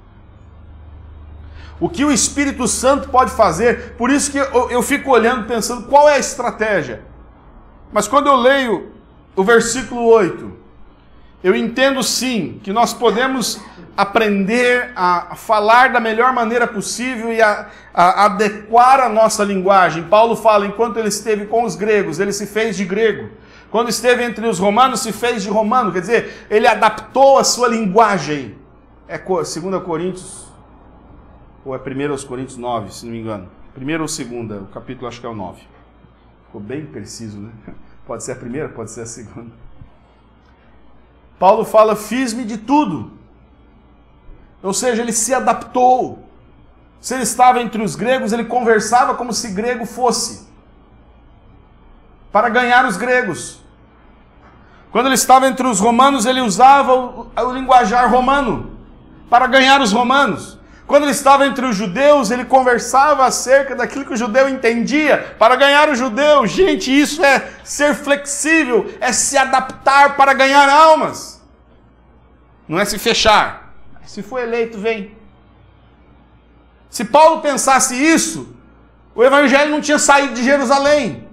o que o Espírito Santo pode fazer. Por isso que eu fico olhando, pensando qual é a estratégia. Mas quando eu leio o versículo 8, eu entendo sim que nós podemos aprender a falar da melhor maneira possível e a adequar a nossa linguagem. Paulo fala, enquanto ele esteve com os gregos, ele se fez de grego. Quando esteve entre os romanos, se fez de romano. Quer dizer, ele adaptou a sua linguagem. É 2 Coríntios, ou é 1 Coríntios 9, se não me engano. 1 ou 2, o capítulo acho que é o 9. Ficou bem preciso, né? Pode ser a primeira, pode ser a segunda. Paulo fala, fiz-me de tudo. Ou seja, ele se adaptou. Se ele estava entre os gregos, ele conversava como se grego fosse, para ganhar os gregos. Quando ele estava entre os romanos, ele usava o linguajar romano, para ganhar os romanos. Quando ele estava entre os judeus, ele conversava acerca daquilo que o judeu entendia, para ganhar o judeu. Gente, isso é ser flexível, é se adaptar para ganhar almas. Não é se fechar. Se for eleito, vem. Se Paulo pensasse isso, o Evangelho não tinha saído de Jerusalém.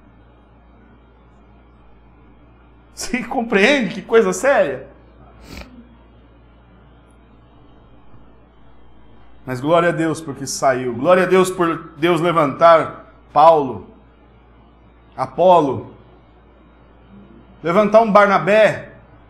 Você compreende que coisa séria? Mas glória a Deus porque saiu. Glória a Deus por Deus levantar Paulo, Apolo, levantar um Barnabé.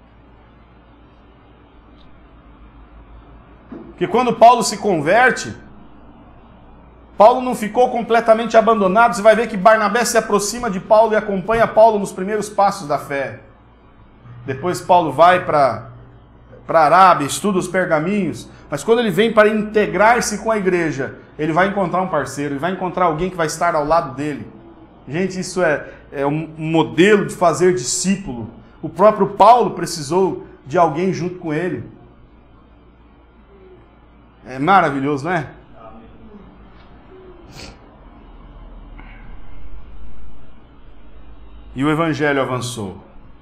Porque quando Paulo se converte, Paulo não ficou completamente abandonado. Você vai ver que Barnabé se aproxima de Paulo e acompanha Paulo nos primeiros passos da fé. Depois Paulo vai para a Arábia, estuda os pergaminhos. Mas quando ele vem para integrar-se com a igreja, ele vai encontrar um parceiro, ele vai encontrar alguém que vai estar ao lado dele. Gente, isso é um modelo de fazer discípulo. O próprio Paulo precisou de alguém junto com ele. É maravilhoso, não é? E o Evangelho avançou.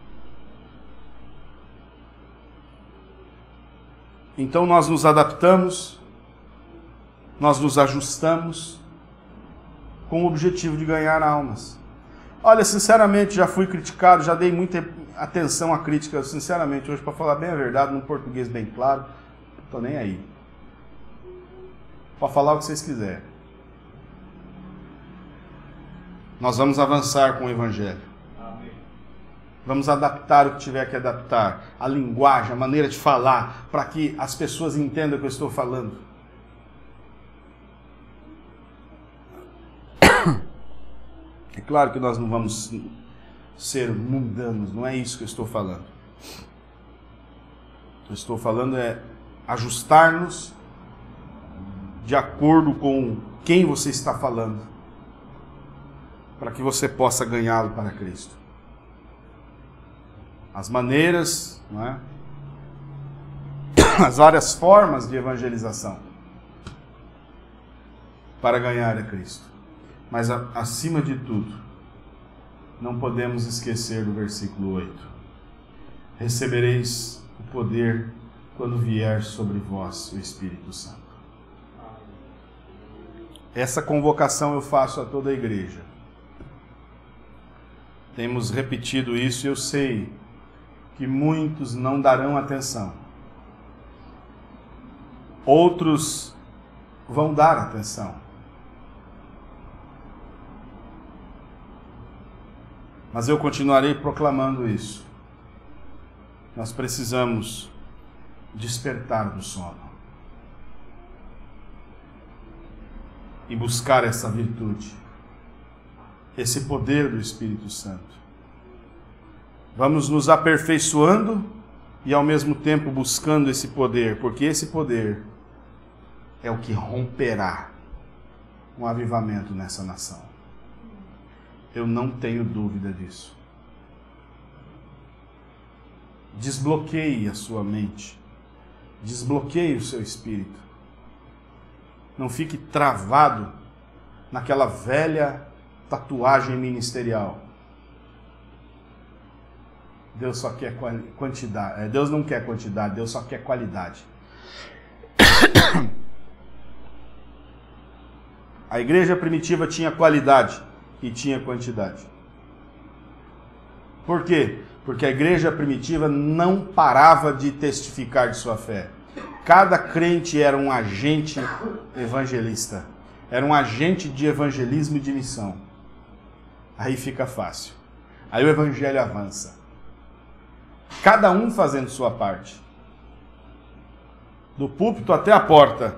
Então nós nos adaptamos, nós nos ajustamos com o objetivo de ganhar almas. Olha, sinceramente, já fui criticado, já dei muita atenção à crítica, sinceramente, hoje, para falar bem a verdade, num português bem claro, não estou nem aí. Para falar o que vocês quiserem. Nós vamos avançar com o Evangelho. Amém. Vamos adaptar o que tiver que adaptar. A linguagem, a maneira de falar, para que as pessoas entendam o que eu estou falando. É claro que nós não vamos ser mundanos, não é isso que eu estou falando. O que eu estou falando é ajustar-nos de acordo com quem você está falando, para que você possa ganhá-lo para Cristo. As maneiras, não é? As várias formas de evangelização para ganhar a Cristo. Mas acima de tudo, não podemos esquecer do versículo 8. Recebereis o poder quando vier sobre vós o Espírito Santo. Essa convocação eu faço a toda a igreja. Temos repetido isso e eu sei que muitos não darão atenção. Outros vão dar atenção. Mas eu continuarei proclamando isso. Nós precisamos despertar do sono e buscar essa virtude, esse poder do Espírito Santo. Vamos nos aperfeiçoando e ao mesmo tempo buscando esse poder, porque esse poder é o que romperá um avivamento nessa nação. Eu não tenho dúvida disso. Desbloqueie a sua mente. Desbloqueie o seu espírito. Não fique travado naquela velha tatuagem ministerial. Deus só quer quantidade. Deus não quer quantidade, Deus só quer qualidade. A igreja primitiva tinha qualidade e tinha quantidade. Por quê? Porque a igreja primitiva não parava de testificar de sua fé. Cada crente era um agente evangelista. Era um agente de evangelismo e de missão. Aí fica fácil. Aí o evangelho avança. Cada um fazendo sua parte. Do púlpito até a porta.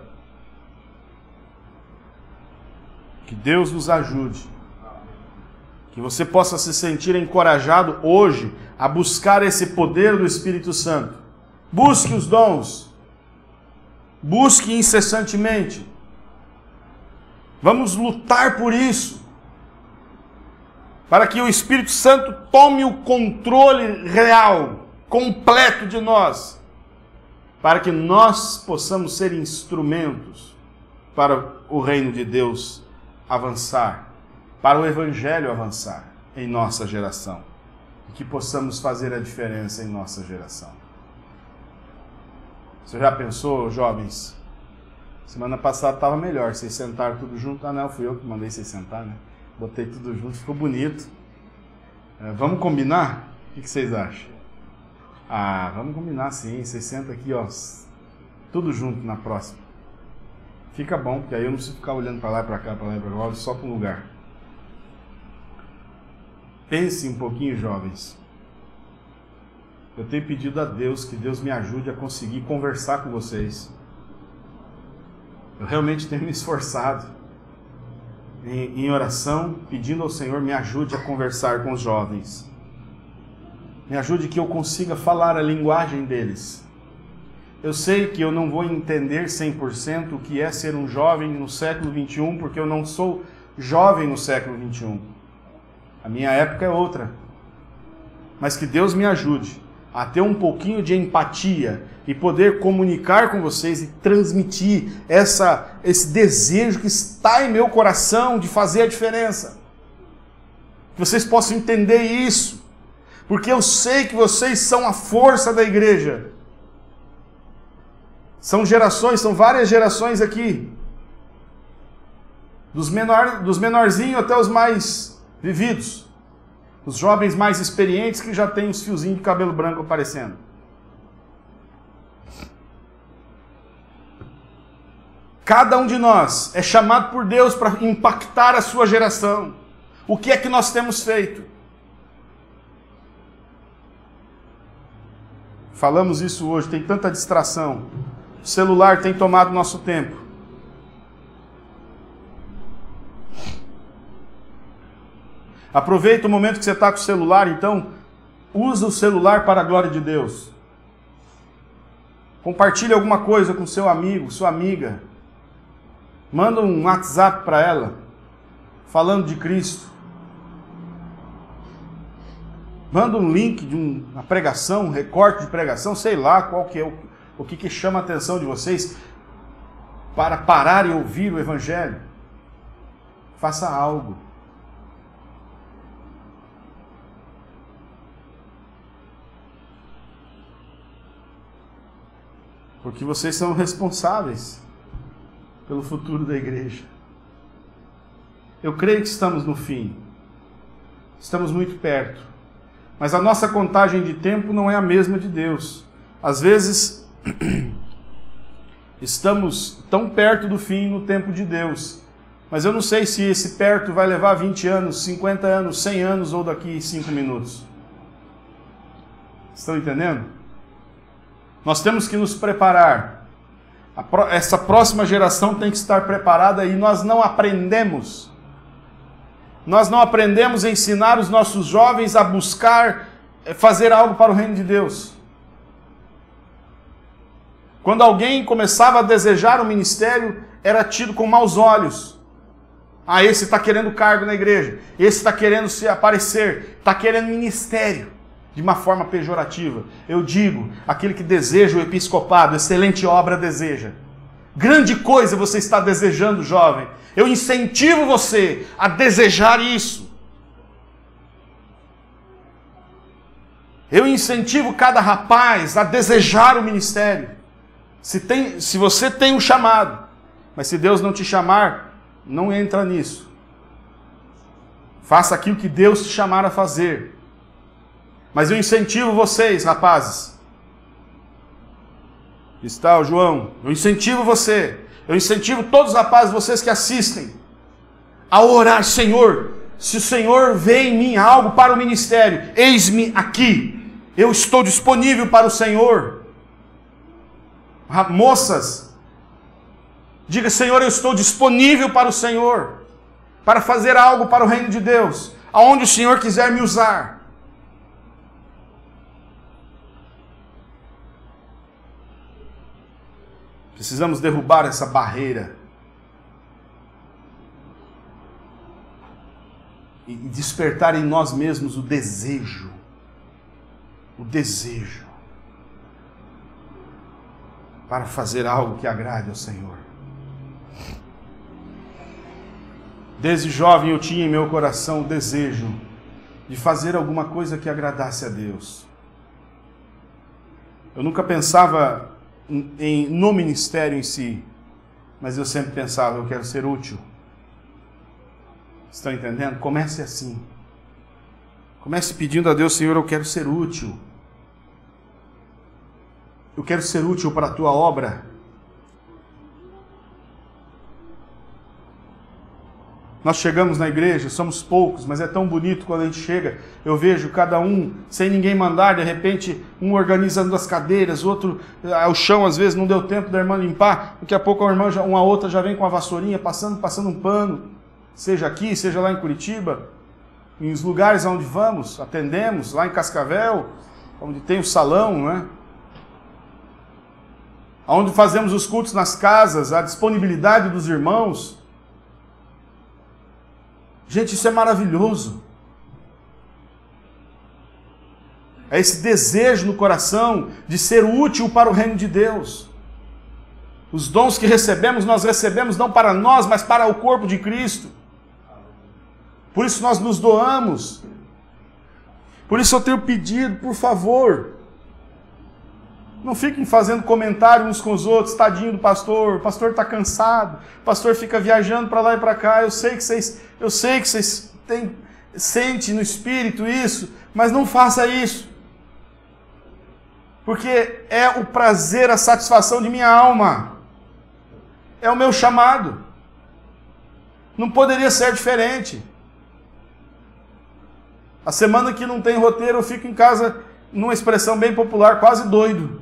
Que Deus nos ajude. Que você possa se sentir encorajado hoje a buscar esse poder do Espírito Santo. Busque os dons. Busque incessantemente. Vamos lutar por isso. Para que o Espírito Santo tome o controle real, completo de nós. Para que nós possamos ser instrumentos para o reino de Deus avançar. Para o Evangelho avançar em nossa geração. E que possamos fazer a diferença em nossa geração. Você já pensou, jovens? Semana passada estava melhor, vocês sentaram tudo junto. Ah não, fui eu que mandei vocês sentar, né? Botei tudo junto, ficou bonito. Vamos combinar? O que vocês acham? Ah, vamos combinar sim, vocês sentam aqui, ó, tudo junto na próxima. Fica bom, porque aí eu não preciso ficar olhando para lá, para cá, para lá, para lá, só para um lugar. Pense um pouquinho, jovens. Eu tenho pedido a Deus que Deus me ajude a conseguir conversar com vocês. Eu realmente tenho me esforçado em oração, pedindo ao Senhor, me ajude a conversar com os jovens. Me ajude que eu consiga falar a linguagem deles. Eu sei que eu não vou entender 100% o que é ser um jovem no século XXI, porque eu não sou jovem no século XXI. A minha época é outra. Mas que Deus me ajude a ter um pouquinho de empatia e poder comunicar com vocês e transmitir esse desejo que está em meu coração de fazer a diferença. Que vocês possam entender isso. Porque eu sei que vocês são a força da igreja. São gerações, são várias gerações aqui. Dos menorzinhos até os mais vividos. Os jovens mais experientes que já têm os fiozinhos de cabelo branco aparecendo. Cada um de nós é chamado por Deus para impactar a sua geração. O que é que nós temos feito? Falamos isso hoje, tem tanta distração. O celular tem tomado nosso tempo. Aproveita o momento que você está com o celular, então, usa o celular para a glória de Deus. Compartilhe alguma coisa com seu amigo, sua amiga. Manda um WhatsApp para ela, falando de Cristo. Manda um link de uma pregação, um recorte de pregação, sei lá qual que é o que chama a atenção de vocês para parar e ouvir o Evangelho. Faça algo. Porque vocês são responsáveis pelo futuro da igreja. Eu creio que estamos no fim. Estamos muito perto. Mas a nossa contagem de tempo não é a mesma de Deus. Às vezes, estamos tão perto do fim no tempo de Deus. Mas eu não sei se esse perto vai levar 20 anos, 50 anos, 100 anos ou daqui 5 minutos. Estão entendendo? Nós temos que nos preparar. Essa próxima geração tem que estar preparada e nós não aprendemos. Nós não aprendemos a ensinar os nossos jovens a buscar fazer algo para o reino de Deus. Quando alguém começava a desejar o ministério, era tido com maus olhos. Ah, esse está querendo cargo na igreja, esse está querendo se aparecer, está querendo ministério, de uma forma pejorativa. Eu digo, aquele que deseja o episcopado, excelente obra deseja. Grande coisa você está desejando, jovem. Eu incentivo você a desejar isso. Eu incentivo cada rapaz a desejar o ministério. Se você tem um chamado, mas se Deus não te chamar, não entra nisso. Faça aquilo que Deus te chamar a fazer. Mas eu incentivo vocês, rapazes. Está o João. Eu incentivo você. Eu incentivo todos os rapazes, vocês que assistem, a orar: Senhor, se o Senhor vê em mim algo para o ministério, eis-me aqui. Eu estou disponível para o Senhor. Moças, diga: Senhor, eu estou disponível para o Senhor, para fazer algo para o reino de Deus, aonde o Senhor quiser me usar. Precisamos derrubar essa barreira e despertar em nós mesmos o desejo para fazer algo que agrade ao Senhor. Desde jovem eu tinha em meu coração o desejo de fazer alguma coisa que agradasse a Deus. Eu nunca pensava no ministério em si, mas eu sempre pensava: eu quero ser útil. Estão entendendo? Comece assim. Comece pedindo a Deus: Senhor, eu quero ser útil. Eu quero ser útil para a tua obra. Nós chegamos na igreja, somos poucos, mas é tão bonito quando a gente chega. Eu vejo cada um, sem ninguém mandar, de repente, um organizando as cadeiras, outro, o chão às vezes não deu tempo da irmã limpar, daqui a pouco a irmã, uma outra já vem com a vassourinha, passando um pano, seja aqui, seja lá em Curitiba, em os lugares onde vamos, atendemos, lá em Cascavel, onde tem o salão, né? Onde fazemos os cultos nas casas, a disponibilidade dos irmãos. Gente, isso é maravilhoso. É esse desejo no coração de ser útil para o reino de Deus. Os dons que recebemos, nós recebemos não para nós, mas para o corpo de Cristo. Por isso nós nos doamos. Por isso eu tenho pedido, por favor, não fiquem fazendo comentário uns com os outros: tadinho do pastor, o pastor está cansado, o pastor fica viajando para lá e para cá. Eu sei que vocês sentem no espírito isso, mas não faça isso. Porque é o prazer, a satisfação de minha alma. É o meu chamado. Não poderia ser diferente. A semana que não tem roteiro, eu fico em casa, numa expressão bem popular, quase doido.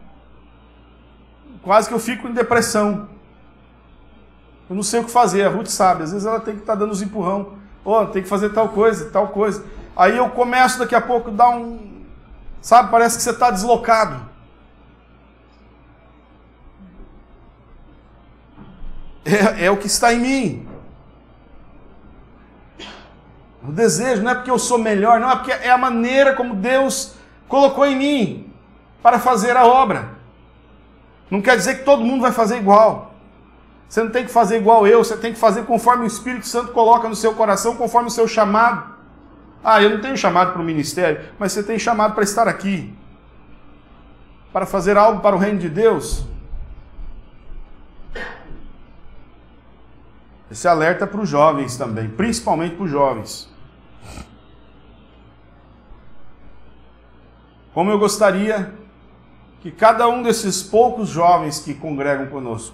Quase que eu fico em depressão. Eu não sei o que fazer, a Ruth sabe. Às vezes ela tem que estar dando os empurrão. Tem que fazer tal coisa. Aí eu começo daqui a pouco a dar um... Sabe, parece que você está deslocado. É o que está em mim. O desejo não é porque eu sou melhor, não, é porque é a maneira como Deus colocou em mim para fazer a obra. Não quer dizer que todo mundo vai fazer igual. Você não tem que fazer igual eu, você tem que fazer conforme o Espírito Santo coloca no seu coração, conforme o seu chamado. Eu não tenho chamado para o ministério, mas você tem chamado para estar aqui, para fazer algo para o reino de Deus. Esse alerta para os jovens também, principalmente para os jovens. Como eu gostaria que cada um desses poucos jovens que congregam conosco,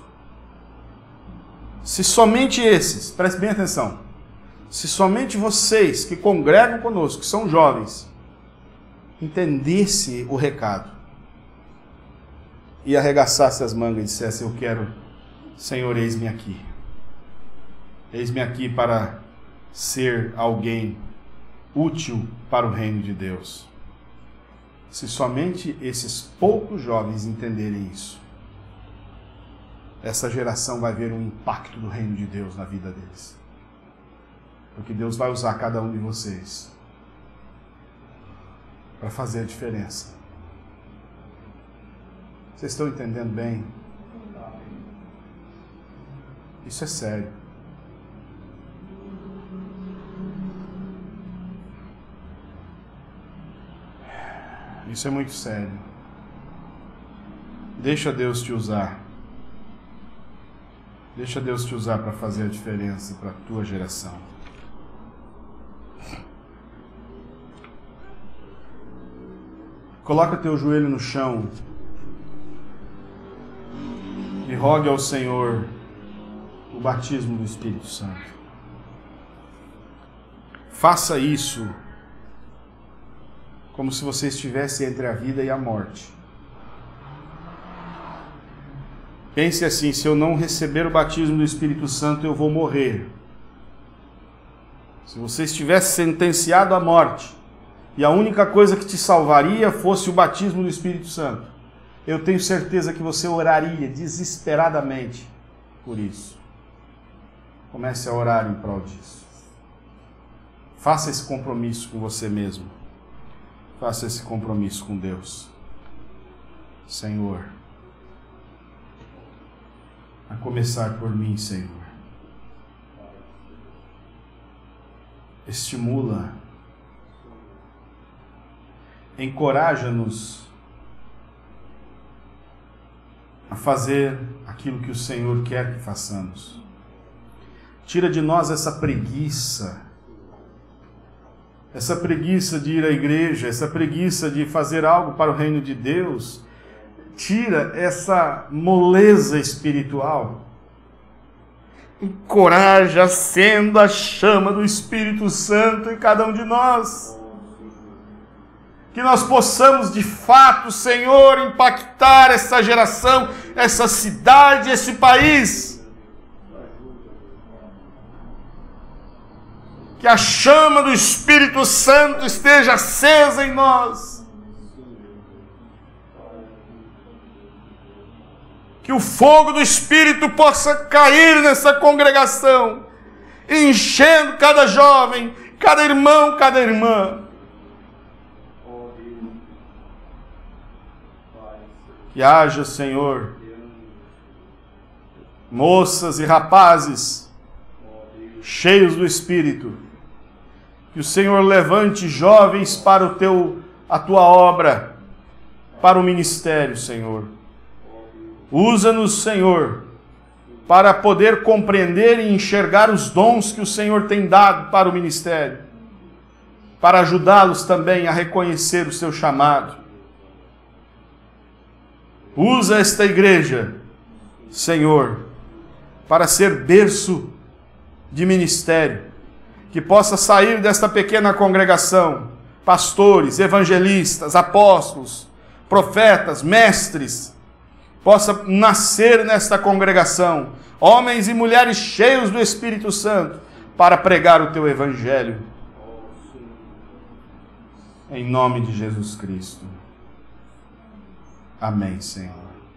se somente esses, preste bem atenção, se somente vocês que congregam conosco, que são jovens, entendesse o recado e arregaçasse as mangas e dissesse: eu quero, Senhor, eis-me aqui. Eis-me aqui para ser alguém útil para o reino de Deus. Se somente esses poucos jovens entenderem isso, essa geração vai ver um impacto do reino de Deus na vida deles. Porque Deus vai usar cada um de vocês para fazer a diferença. Vocês estão entendendo bem? Isso é sério. Isso é muito sério. Deixa Deus te usar. Deixa Deus te usar para fazer a diferença para a tua geração. Coloca teu joelho no chão e rogue ao Senhor o batismo do Espírito Santo. Faça isso como se você estivesse entre a vida e a morte. Pense assim: se eu não receber o batismo do Espírito Santo, eu vou morrer. Se você estivesse sentenciado à morte, e a única coisa que te salvaria fosse o batismo do Espírito Santo, eu tenho certeza que você oraria desesperadamente por isso. Comece a orar em prol disso. Faça esse compromisso com você mesmo. Faça esse compromisso com Deus. Senhor, a começar por mim, Senhor, estimula, encoraja-nos a fazer aquilo que o Senhor quer que façamos. Tira de nós essa preguiça de ir à igreja, essa preguiça de fazer algo para o reino de Deus. Tira essa moleza espiritual. Encoraja, acenda a chama do Espírito Santo em cada um de nós. Que nós possamos de fato, Senhor, impactar essa geração, essa cidade, esse país. Que a chama do Espírito Santo esteja acesa em nós. Que o fogo do Espírito possa cair nessa congregação, enchendo cada jovem, cada irmão, cada irmã. Que haja, Senhor, moças e rapazes cheios do Espírito. Que o Senhor levante jovens para a tua obra, para o ministério, Senhor. Usa-nos, Senhor, para poder compreender e enxergar os dons que o Senhor tem dado para o ministério, para ajudá-los também a reconhecer o seu chamado. Usa esta igreja, Senhor, para ser berço de ministério, que possa sair desta pequena congregação pastores, evangelistas, apóstolos, profetas, mestres, possa nascer nesta congregação homens e mulheres cheios do Espírito Santo para pregar o teu evangelho. Em nome de Jesus Cristo. Amém, Senhor.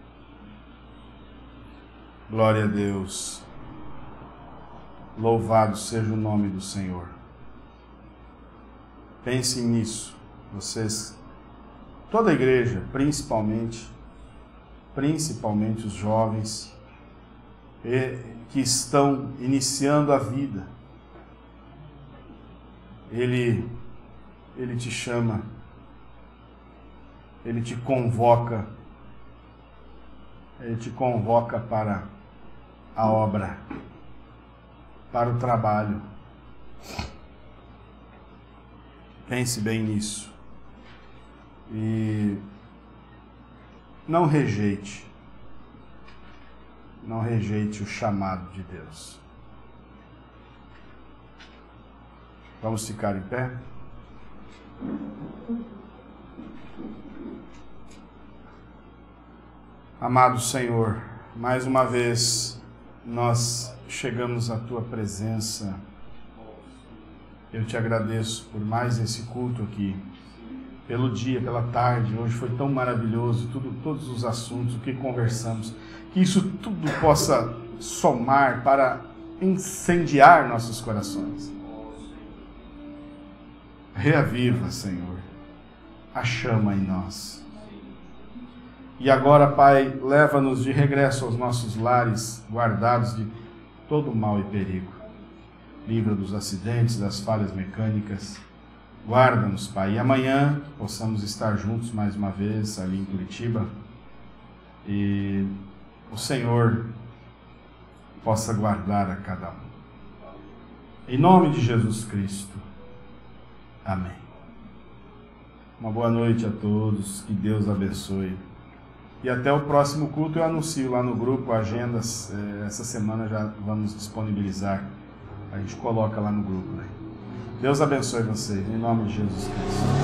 Glória a Deus. Louvado seja o nome do Senhor. Pensem nisso, vocês, toda a igreja, principalmente os jovens que estão iniciando a vida. Ele te chama, Ele te convoca para a obra. para o trabalho. Pense bem nisso. E não rejeite o chamado de Deus. Vamos ficar em pé? Amado Senhor, mais uma vez nós chegamos à Tua presença. Eu te agradeço por mais esse culto aqui, pelo dia, pela tarde. Hoje foi tão maravilhoso, todos os assuntos, o que conversamos. Que isso tudo possa somar para incendiar nossos corações. Reaviva, Senhor, a chama em nós. E agora, Pai, leva-nos de regresso aos nossos lares, guardados de todo mal e perigo. Livra dos acidentes, das falhas mecânicas. Guarda-nos, Pai. E amanhã possamos estar juntos mais uma vez ali em Curitiba. E o Senhor possa guardar a cada um. Em nome de Jesus Cristo. Amém. Uma boa noite a todos. Que Deus abençoe. E até o próximo culto eu anuncio lá no grupo agendas. Essa semana já vamos disponibilizar. A gente coloca lá no grupo, né? Deus abençoe vocês, em nome de Jesus Cristo.